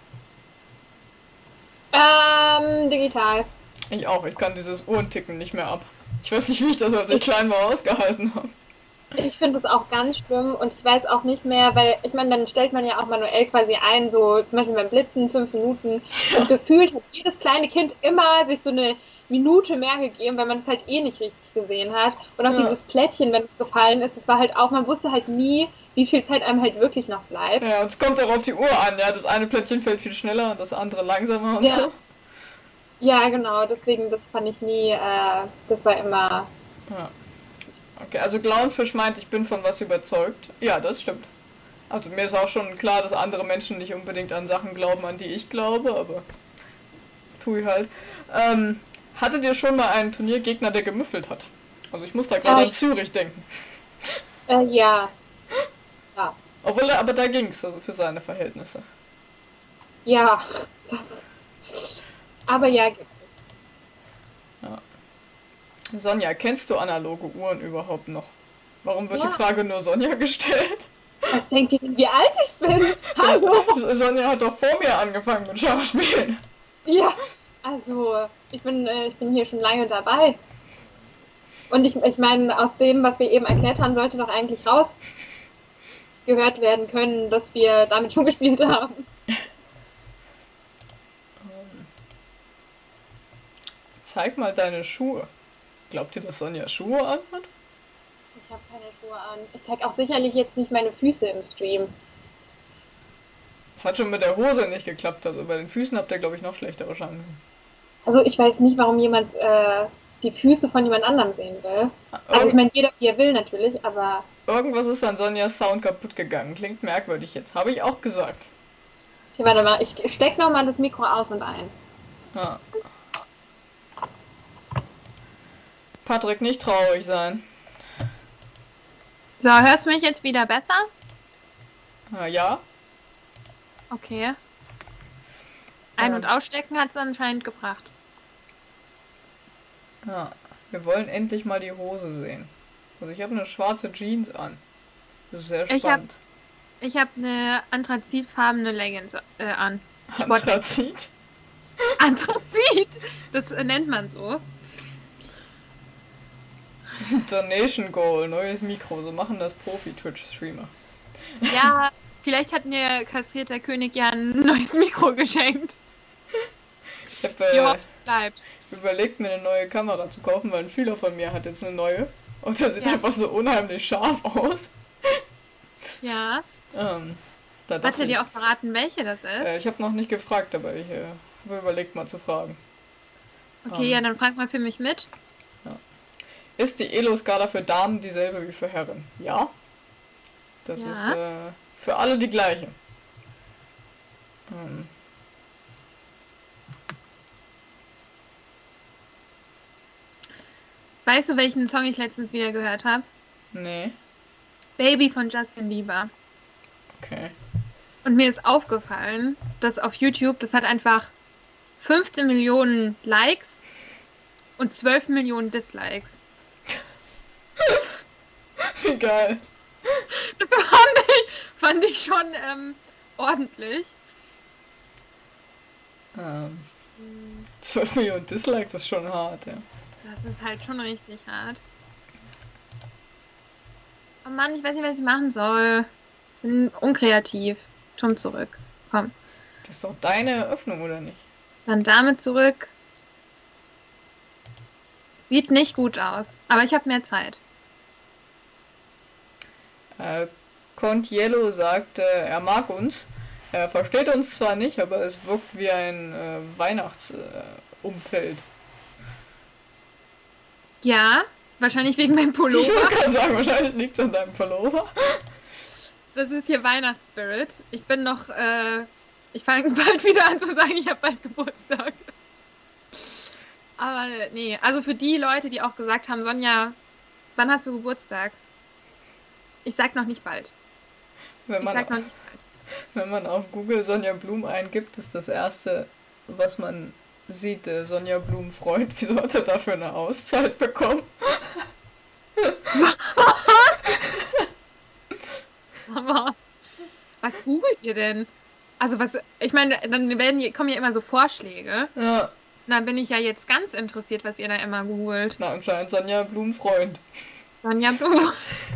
Digital. Ich auch. Ich kann dieses Uhrenticken nicht mehr ab. Ich weiß nicht, wie ich das, als ich klein war, ausgehalten habe. Ich finde das auch ganz schlimm und ich weiß auch nicht mehr, weil ich meine, dann stellt man ja auch manuell quasi ein, so zum Beispiel beim Blitzen 5 Minuten und gefühlt hat jedes kleine Kind immer sich so eine Minute mehr gegeben, weil man es halt eh nicht richtig gesehen hat und auch dieses Plättchen, wenn es gefallen ist, das war halt auch, man wusste halt nie, wie viel Zeit einem halt wirklich noch bleibt. Ja, und es kommt auch auf die Uhr an, ja, das eine Plättchen fällt viel schneller und das andere langsamer und so. Ja, genau, deswegen, das fand ich nie, das war immer... Ja. Okay, also Clownfisch meint, ich bin von was überzeugt. Ja, das stimmt. Also mir ist auch schon klar, dass andere Menschen nicht unbedingt an Sachen glauben, an die ich glaube, aber tue ich halt. Hattet ihr schon mal einen Turniergegner, der gemüffelt hat? Also ich muss da gerade an Zürich denken. Ja. Ja. Obwohl, aber da ging's, also für seine Verhältnisse. Ja. Aber ja, gibt es. Ja. Sonja, kennst du analoge Uhren überhaupt noch? Warum wird die Frage nur Sonja gestellt? Was denkt ihr denn, wie alt ich bin? Hallo? Sonja hat doch vor mir angefangen mit Schachspielen. Ja, also ich bin hier schon lange dabei. Und ich meine, aus dem, was wir eben erklärt haben, sollte doch eigentlich rausgehört werden können, dass wir damit schon gespielt haben. Zeig mal deine Schuhe. Glaubt ihr, dass Sonja Schuhe anhat? Ich habe keine Schuhe an. Ich zeige auch sicherlich jetzt nicht meine Füße im Stream. Das hat schon mit der Hose nicht geklappt. Also bei den Füßen habt ihr, glaube ich, noch schlechtere Chancen. Also ich weiß nicht, warum jemand die Füße von jemand anderem sehen will. Also ich meine, jeder wie er will natürlich, aber... Irgendwas ist an Sonjas Sound kaputt gegangen. Klingt merkwürdig jetzt. Habe ich auch gesagt. Okay, warte mal. Ich stecke nochmal das Mikro aus und ein. Ja. Patrick, nicht traurig sein. So, hörst du mich jetzt wieder besser? Ja. Okay. Ein- und Ausstecken hat es anscheinend gebracht. Ja. Wir wollen endlich mal die Hose sehen. Also ich habe eine schwarze Jeans an. Das ist sehr spannend. Ich hab eine anthrazitfarbene Leggings an. Anthrazit? Anthrazit! Das nennt man so. Donation Goal, neues Mikro. So machen das Profi-Twitch-Streamer. Ja, vielleicht hat mir kastrierter König ja ein neues Mikro geschenkt. Ich habe bleibt. überlegt, mir eine neue Kamera zu kaufen, weil ein Schüler von mir hat jetzt eine neue. Und der sieht einfach so unheimlich scharf aus. Ja. Hat er dir auch verraten, welche das ist? Ich habe noch nicht gefragt, aber ich habe überlegt, mal zu fragen. Okay, ja, dann frag mal für mich mit. Ja. Ist die Elo-Skala für Damen dieselbe wie für Herren? Ja. Das ist für alle die gleiche. Weißt du, welchen Song ich letztens wieder gehört habe? Nee. Baby von Justin Bieber. Okay. Und mir ist aufgefallen, dass auf YouTube, das hat einfach 15 Millionen Likes und 12 Millionen Dislikes. Wie geil. Das fand ich schon ordentlich. 12 Millionen Dislikes ist schon hart, ja. Das ist halt schon richtig hart. Oh Mann, ich weiß nicht, was ich machen soll. Bin unkreativ. Komm zurück. Komm. Das ist doch deine Eröffnung, oder nicht? Dann damit zurück. Sieht nicht gut aus, aber ich habe mehr Zeit. Contiello sagt, er mag uns. Er versteht uns zwar nicht, aber es wirkt wie ein Weihnachtsumfeld. Ja, wahrscheinlich wegen meinem Pullover. Ich kann sagen, wahrscheinlich liegt es an deinem Pullover. Das ist hier Weihnachtsspirit. Ich bin noch, ich fange bald wieder an zu sagen, ich habe bald Geburtstag. Aber nee, also für die Leute, die auch gesagt haben, Sonja, wann hast du Geburtstag? Ich sag noch nicht bald. Wenn man auf Google Sonja Blum eingibt, ist das erste, was man sieht, Sonja Blum Freund. Wieso hat er dafür eine Auszeit bekommen? Aber was googelt ihr denn? Also was, ich meine, dann kommen ja immer so Vorschläge. Ja. Und dann bin ich ja jetzt ganz interessiert, was ihr da immer googelt. Na, anscheinend Sonja Blum Freund. Sonja Blum.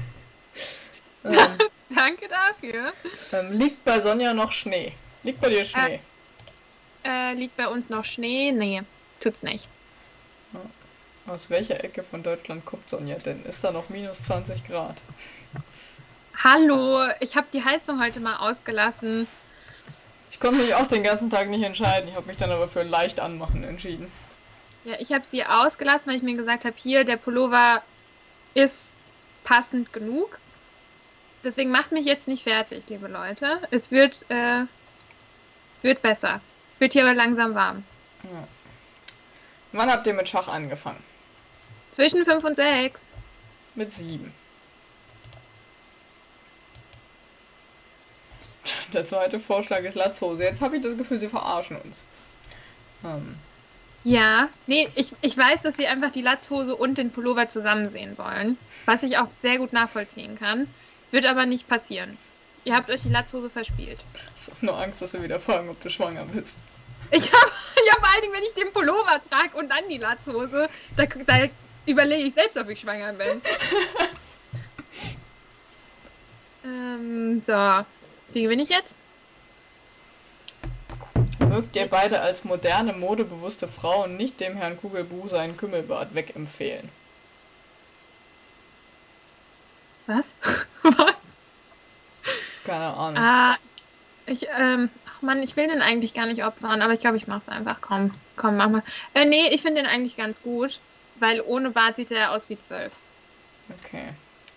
Danke dafür. Liegt bei Sonja noch Schnee? Liegt bei dir Schnee? Liegt bei uns noch Schnee? Nee, tut's nicht. Aus welcher Ecke von Deutschland kommt Sonja denn? Ist da noch minus 20 Grad? Hallo, ich habe die Heizung heute mal ausgelassen. Ich konnte mich auch den ganzen Tag nicht entscheiden. Ich habe mich dann aber für leicht anmachen entschieden. Ja, ich habe sie ausgelassen, weil ich mir gesagt habe, hier, der Pullover ist passend genug. Deswegen macht mich jetzt nicht fertig, liebe Leute. Es wird besser. Wird hier aber langsam warm. Ja. Wann habt ihr mit Schach angefangen? Zwischen 5 und 6. Mit 7. Der zweite Vorschlag ist Latzhose. Jetzt habe ich das Gefühl, sie verarschen uns. Ja, nee, ich weiß, dass sie einfach die Latzhose und den Pullover zusammen sehen wollen. Was ich auch sehr gut nachvollziehen kann. Wird aber nicht passieren. Ihr habt euch die Latzhose verspielt. Ich habe nur Angst, dass sie wieder fragen, ob du schwanger bist. Ja, vor allen Dingen, wenn ich den Pullover trage und dann die Latzhose, da überlege ich selbst, ob ich schwanger bin. So. Wie gewinne ich jetzt? Mögt ihr beide als moderne, modebewusste Frauen nicht dem Herrn Kugelbuch seinen Kümmelbart wegempfehlen? Was? Was? Keine Ahnung. Ach Mann, ich will den eigentlich gar nicht opfern, aber ich glaube, ich mach's einfach. Komm, mach mal. Nee, ich finde den eigentlich ganz gut, weil ohne Bart sieht er aus wie 12. Okay.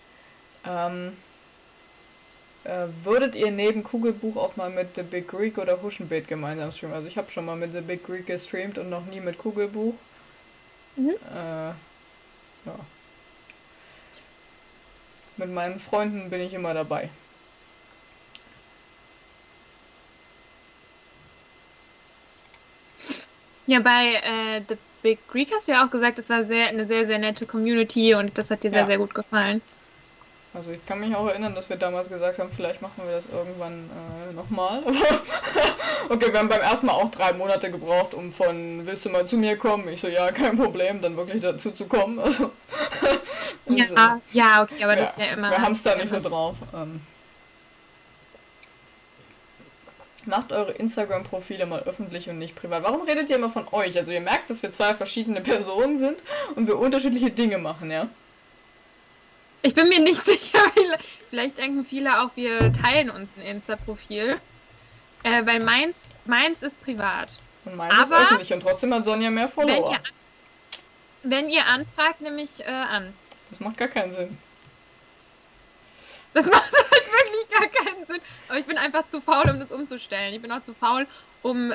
Würdet ihr neben Kugelbuch auch mal mit The Big Greek oder Huschenbeet gemeinsam streamen? Also ich habe schon mal mit The Big Greek gestreamt und noch nie mit Kugelbuch. Mhm. Ja. Mit meinen Freunden bin ich immer dabei. Ja, bei The Big Greek hast du ja auch gesagt, es war eine sehr, sehr nette Community und das hat dir sehr, Ja. sehr gut gefallen. Also ich kann mich auch erinnern, dass wir damals gesagt haben, vielleicht machen wir das irgendwann nochmal. Okay, wir haben beim ersten Mal auch 3 Monate gebraucht, um von willst du mal zu mir kommen? Ich so, ja, kein Problem, dann wirklich dazu zu kommen. Also, Ja, okay, aber das ist ja immer. Wir haben es da nicht so drauf. Macht eure Instagram-Profile mal öffentlich und nicht privat. Warum redet ihr immer von euch? Also ihr merkt, dass wir 2 verschiedene Personen sind und wir unterschiedliche Dinge machen, ja? Ich bin mir nicht sicher, vielleicht denken viele auch, wir teilen uns ein Insta-Profil. Weil meins ist privat. Und meins ist öffentlich und trotzdem hat Sonja mehr Follower. Wenn ihr anfragt, nehme ich an. Das macht gar keinen Sinn. Das macht halt wirklich gar keinen Sinn. Aber ich bin einfach zu faul, um das umzustellen. Ich bin auch zu faul, um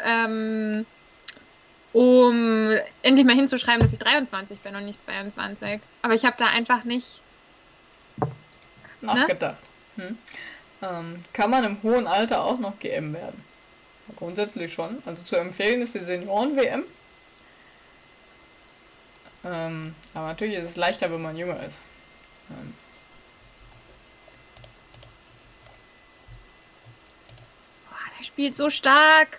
endlich mal hinzuschreiben, dass ich 23 bin und nicht 22. Aber ich habe da einfach nicht nachgedacht. Kann man im hohen Alter auch noch GM werden? Grundsätzlich schon. Also zu empfehlen ist die Senioren-WM. Aber natürlich ist es leichter, wenn man jünger ist. Der spielt so stark.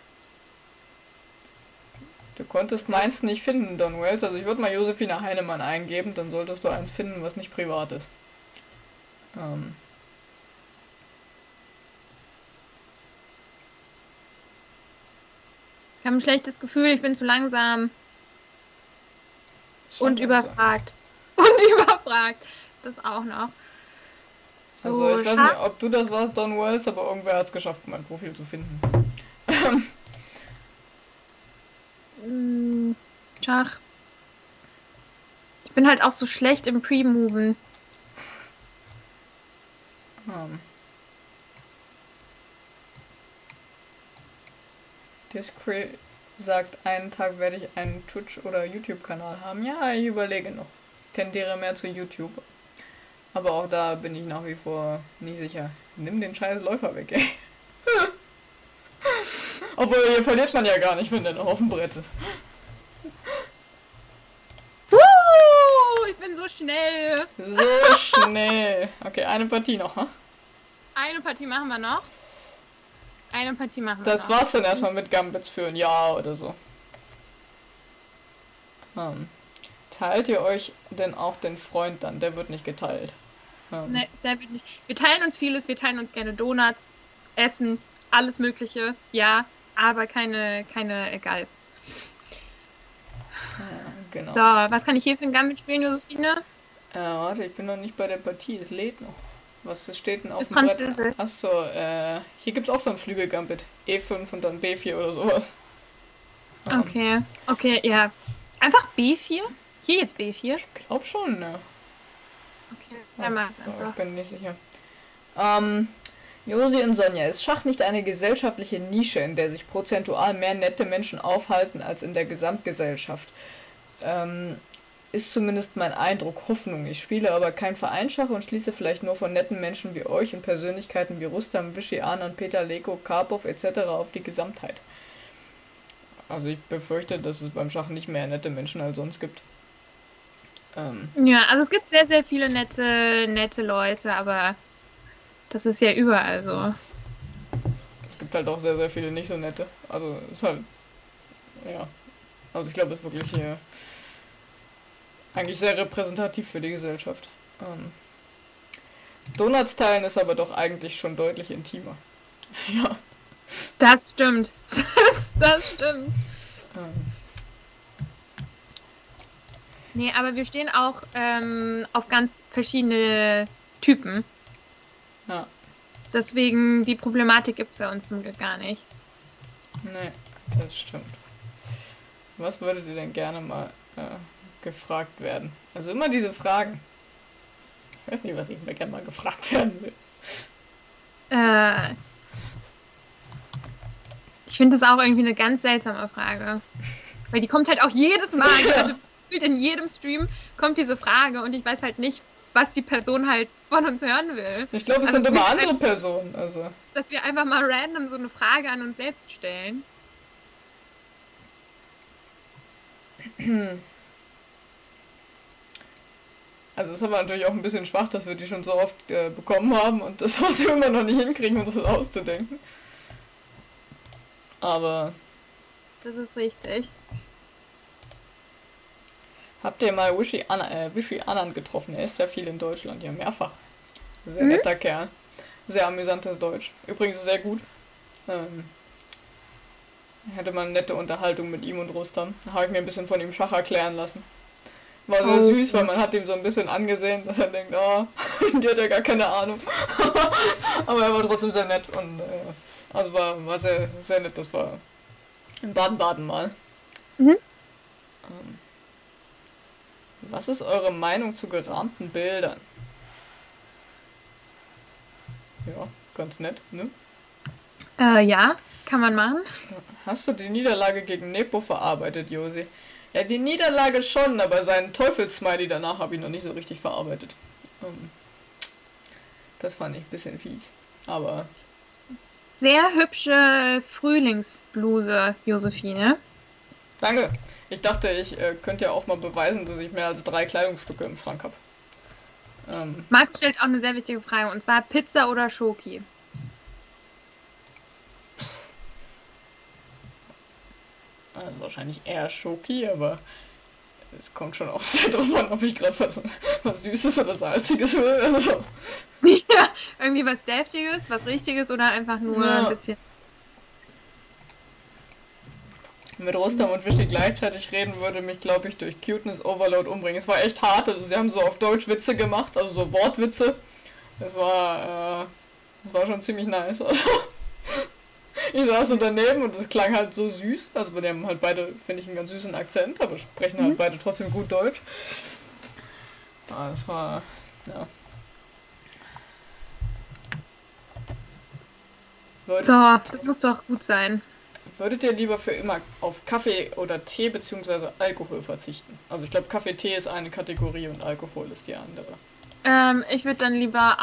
Du konntest meins nicht finden, Don Wells. Also ich würde mal Josefine Heinemann eingeben, dann solltest du eins finden, was nicht privat ist. Ich habe ein schlechtes Gefühl, ich bin zu langsam. Und überfragt. Das auch noch. So, also ich weiß nicht, ob du das warst, Don Wells, aber irgendwer hat es geschafft, mein Profil zu finden. Schach. Ich bin halt auch so schlecht im Pre-Moven. Discre sagt, einen Tag werde ich einen Twitch- oder YouTube-Kanal haben. Ja, ich überlege noch. Tendiere mehr zu YouTube. Aber auch da bin ich nach wie vor nie sicher. Nimm den scheiß Läufer weg, ey. Obwohl, hier verliert man ja gar nicht, wenn der noch auf dem Brett ist. Ich bin so schnell. So schnell. Okay, eine Partie noch, hm? Eine Partie machen wir noch. Das war's dann erstmal mit Gambits für ein Jahr oder so. Teilt ihr euch denn auch den Freund dann? Der wird nicht geteilt. Ne, der wird nicht. Wir teilen uns vieles, wir teilen uns gerne Donuts, Essen, alles Mögliche, ja, aber keine Geist. Genau. So, was kann ich hier für ein Gambit spielen, Josefine? Warte, ich bin noch nicht bei der Partie, es lädt noch. Was steht denn auf ist dem Französisch. Brett? Achso, hier gibt's auch so ein Flügelgambit. E5 und dann B4 oder sowas. Okay, ja. Einfach B4? Hier jetzt B4? Ich glaub schon, ne? Okay, dann mal einfach. Ich bin nicht sicher. Josi und Sonja, ist Schach nicht eine gesellschaftliche Nische, in der sich prozentual mehr nette Menschen aufhalten als in der Gesamtgesellschaft? Ist zumindest mein Eindruck, Hoffnung. Ich spiele aber kein Vereinsschach und schließe vielleicht nur von netten Menschen wie euch und Persönlichkeiten wie Rustam, Vishy, Anand, Peter Leko, Karpov etc. auf die Gesamtheit. Also ich befürchte, dass es beim Schach nicht mehr nette Menschen als sonst gibt. Ja, also es gibt sehr, sehr viele nette Leute, aber das ist ja überall so. Es gibt halt auch sehr, sehr viele nicht so nette. Also es ist halt, ja. Also ich glaube, es ist wirklich hier... Eigentlich sehr repräsentativ für die Gesellschaft. Donuts teilen ist aber doch eigentlich schon deutlich intimer. Ja. Das stimmt. Das stimmt. Ähm, Nee, aber wir stehen auch auf ganz verschiedene Typen. ja. Deswegen, die Problematik gibt es bei uns zum Glück gar nicht. Nee, das stimmt. Was würdet ihr denn gerne mal gefragt werden? Also immer diese Fragen. Ich weiß nicht, was ich mir gerne mal gefragt werden will. Ich finde das auch irgendwie eine ganz seltsame Frage. Weil die kommt halt auch jedes Mal. Ja. Also gefühlt in jedem Stream kommt diese Frage und ich weiß halt nicht, was die Person halt von uns hören will. Ich glaube, es Also sind immer es andere gibt Personen. Also. Dass wir einfach mal random so eine Frage an uns selbst stellen. Also es ist aber natürlich auch ein bisschen schwach, dass wir die schon so oft bekommen haben und das trotzdem immer noch nicht hinkriegen, uns das auszudenken. Aber Das ist richtig. habt ihr mal Wishy Anand getroffen? Er ist sehr viel in Deutschland, ja mehrfach. Sehr netter Kerl. Sehr amüsantes Deutsch. Übrigens sehr gut. Hätte mal eine nette Unterhaltung mit ihm und Rustam. Da habe ich mir ein bisschen von ihm Schach erklären lassen. War sehr süß, weil man hat ihm so ein bisschen angesehen, dass er denkt, oh, die hat ja gar keine Ahnung. Aber er war trotzdem sehr nett und also war sehr, sehr nett. Das war in Baden-Baden mal. Mhm. Was ist eure Meinung zu gerahmten Bildern? Ja, ganz nett, ne? Ja, kann man machen. Hast du die Niederlage gegen Nepo verarbeitet, Josi? Ja, die Niederlage schon, aber seinen Teufelssmiley danach habe ich noch nicht so richtig verarbeitet. Das fand ich ein bisschen fies. Aber Sehr hübsche Frühlingsbluse, Josephine. danke. Ich dachte, ich könnte ja auch mal beweisen, dass ich mehr als 3 Kleidungsstücke im Schrank habe. Marc stellt auch eine sehr wichtige Frage, und zwar Pizza oder Schoki? Also wahrscheinlich eher Schoki, aber es kommt schon auch sehr drauf an, ob ich gerade was Süßes oder Salziges will. Also. Ja, irgendwie was Deftiges, was Richtiges oder einfach nur Ja. ein bisschen. Mit Rustam und Wischi gleichzeitig reden würde mich, glaube ich, durch Cuteness Overload umbringen. Es war echt hart, also sie haben so auf Deutsch Witze gemacht, also so Wortwitze. Das war schon ziemlich nice. Ich saß so daneben und es klang halt so süß. Also die haben halt beide, finde ich, einen ganz süßen Akzent, aber sprechen halt beide trotzdem gut Deutsch. Ah, das war, ja. So, das muss doch gut sein. Würdet ihr lieber für immer auf Kaffee oder Tee bzw. Alkohol verzichten? Also ich glaube, Kaffee-Tee ist eine Kategorie und Alkohol ist die andere. Ich würde dann lieber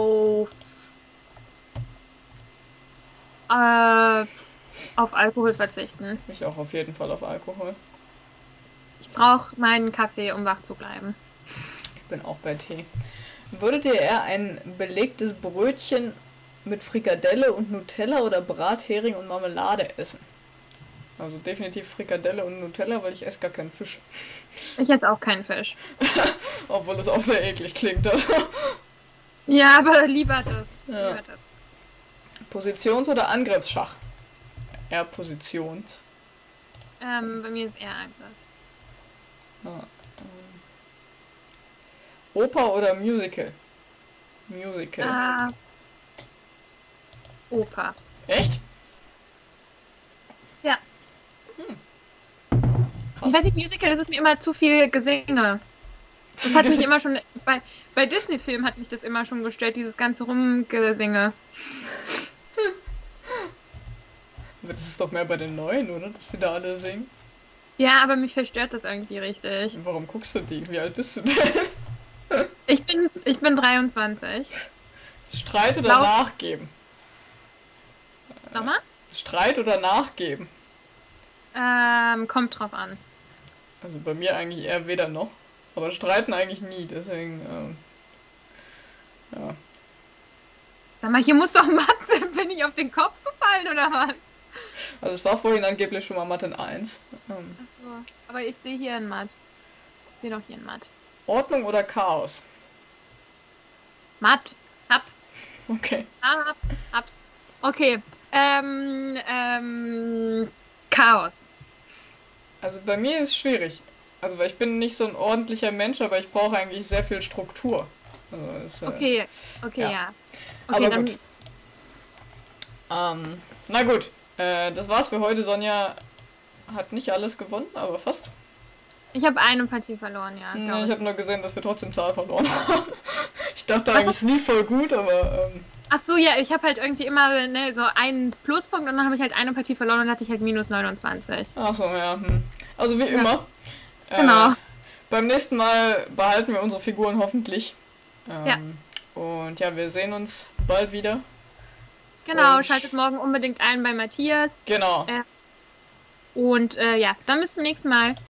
auf Alkohol verzichten. Ich auch auf jeden Fall auf Alkohol. Ich brauche meinen Kaffee, um wach zu bleiben. Ich bin auch bei Tee. Würdet ihr eher ein belegtes Brötchen mit Frikadelle und Nutella oder Brathering und Marmelade essen? Also definitiv Frikadelle und Nutella, weil ich esse gar keinen Fisch. Ich esse auch keinen Fisch. Obwohl es auch sehr eklig klingt. Also. Ja, aber lieber das. Ja. Lieber das. Positions- oder Angriffsschach? Eher Positions. Bei mir ist eher Angriff. Ja, Oper oder Musical? Musical. Oper. Echt? Ja. Krass. Ich weiß nicht, Musical, das ist mir immer zu viel Gesinge. Das hat mich immer schon, bei Disney-Filmen hat mich das immer schon gestört, dieses ganze Rumgesinge. Aber das ist doch mehr bei den Neuen, oder? Dass die da alle singen. Ja, aber mich verstört das irgendwie richtig. Warum guckst du die? Wie alt bist du denn? Ich bin 23. Streit oder Laut- nachgeben? Nochmal? Streit oder nachgeben? Kommt drauf an. Also bei mir eigentlich eher weder noch. Aber streiten eigentlich nie, deswegen, ja. Sag mal, hier muss doch Mathe, bin ich auf den Kopf gefallen oder was? Also es war vorhin angeblich schon mal Mathe in 1. Achso, aber ich sehe hier ein Mathe. sehe doch hier ein Matt. Ordnung oder Chaos? Matt. Hab's. Okay. Hab's. Okay. Chaos. Also bei mir ist es schwierig. Also weil ich bin nicht so ein ordentlicher Mensch, aber ich brauche eigentlich sehr viel Struktur. Also Okay, ja. ja. Okay, aber dann gut. Na gut. Das war's für heute. Sonja hat nicht alles gewonnen, aber fast. ich habe eine Partie verloren, ja. Nee, glaub ich habe nur gesehen, dass wir trotzdem Zahl verloren haben. Ich dachte eigentlich, es ist nie voll gut, aber Ach so, ja, ich habe halt irgendwie immer so einen Pluspunkt und dann habe ich halt eine Partie verloren und hatte ich halt minus 29. ach so, ja. Also wie immer. Genau. Beim nächsten Mal behalten wir unsere Figuren hoffentlich. Ja. Und ja, wir sehen uns bald wieder. Genau, Und- schaltet morgen unbedingt ein bei Matthias. Genau. Und ja, dann bis zum nächsten Mal.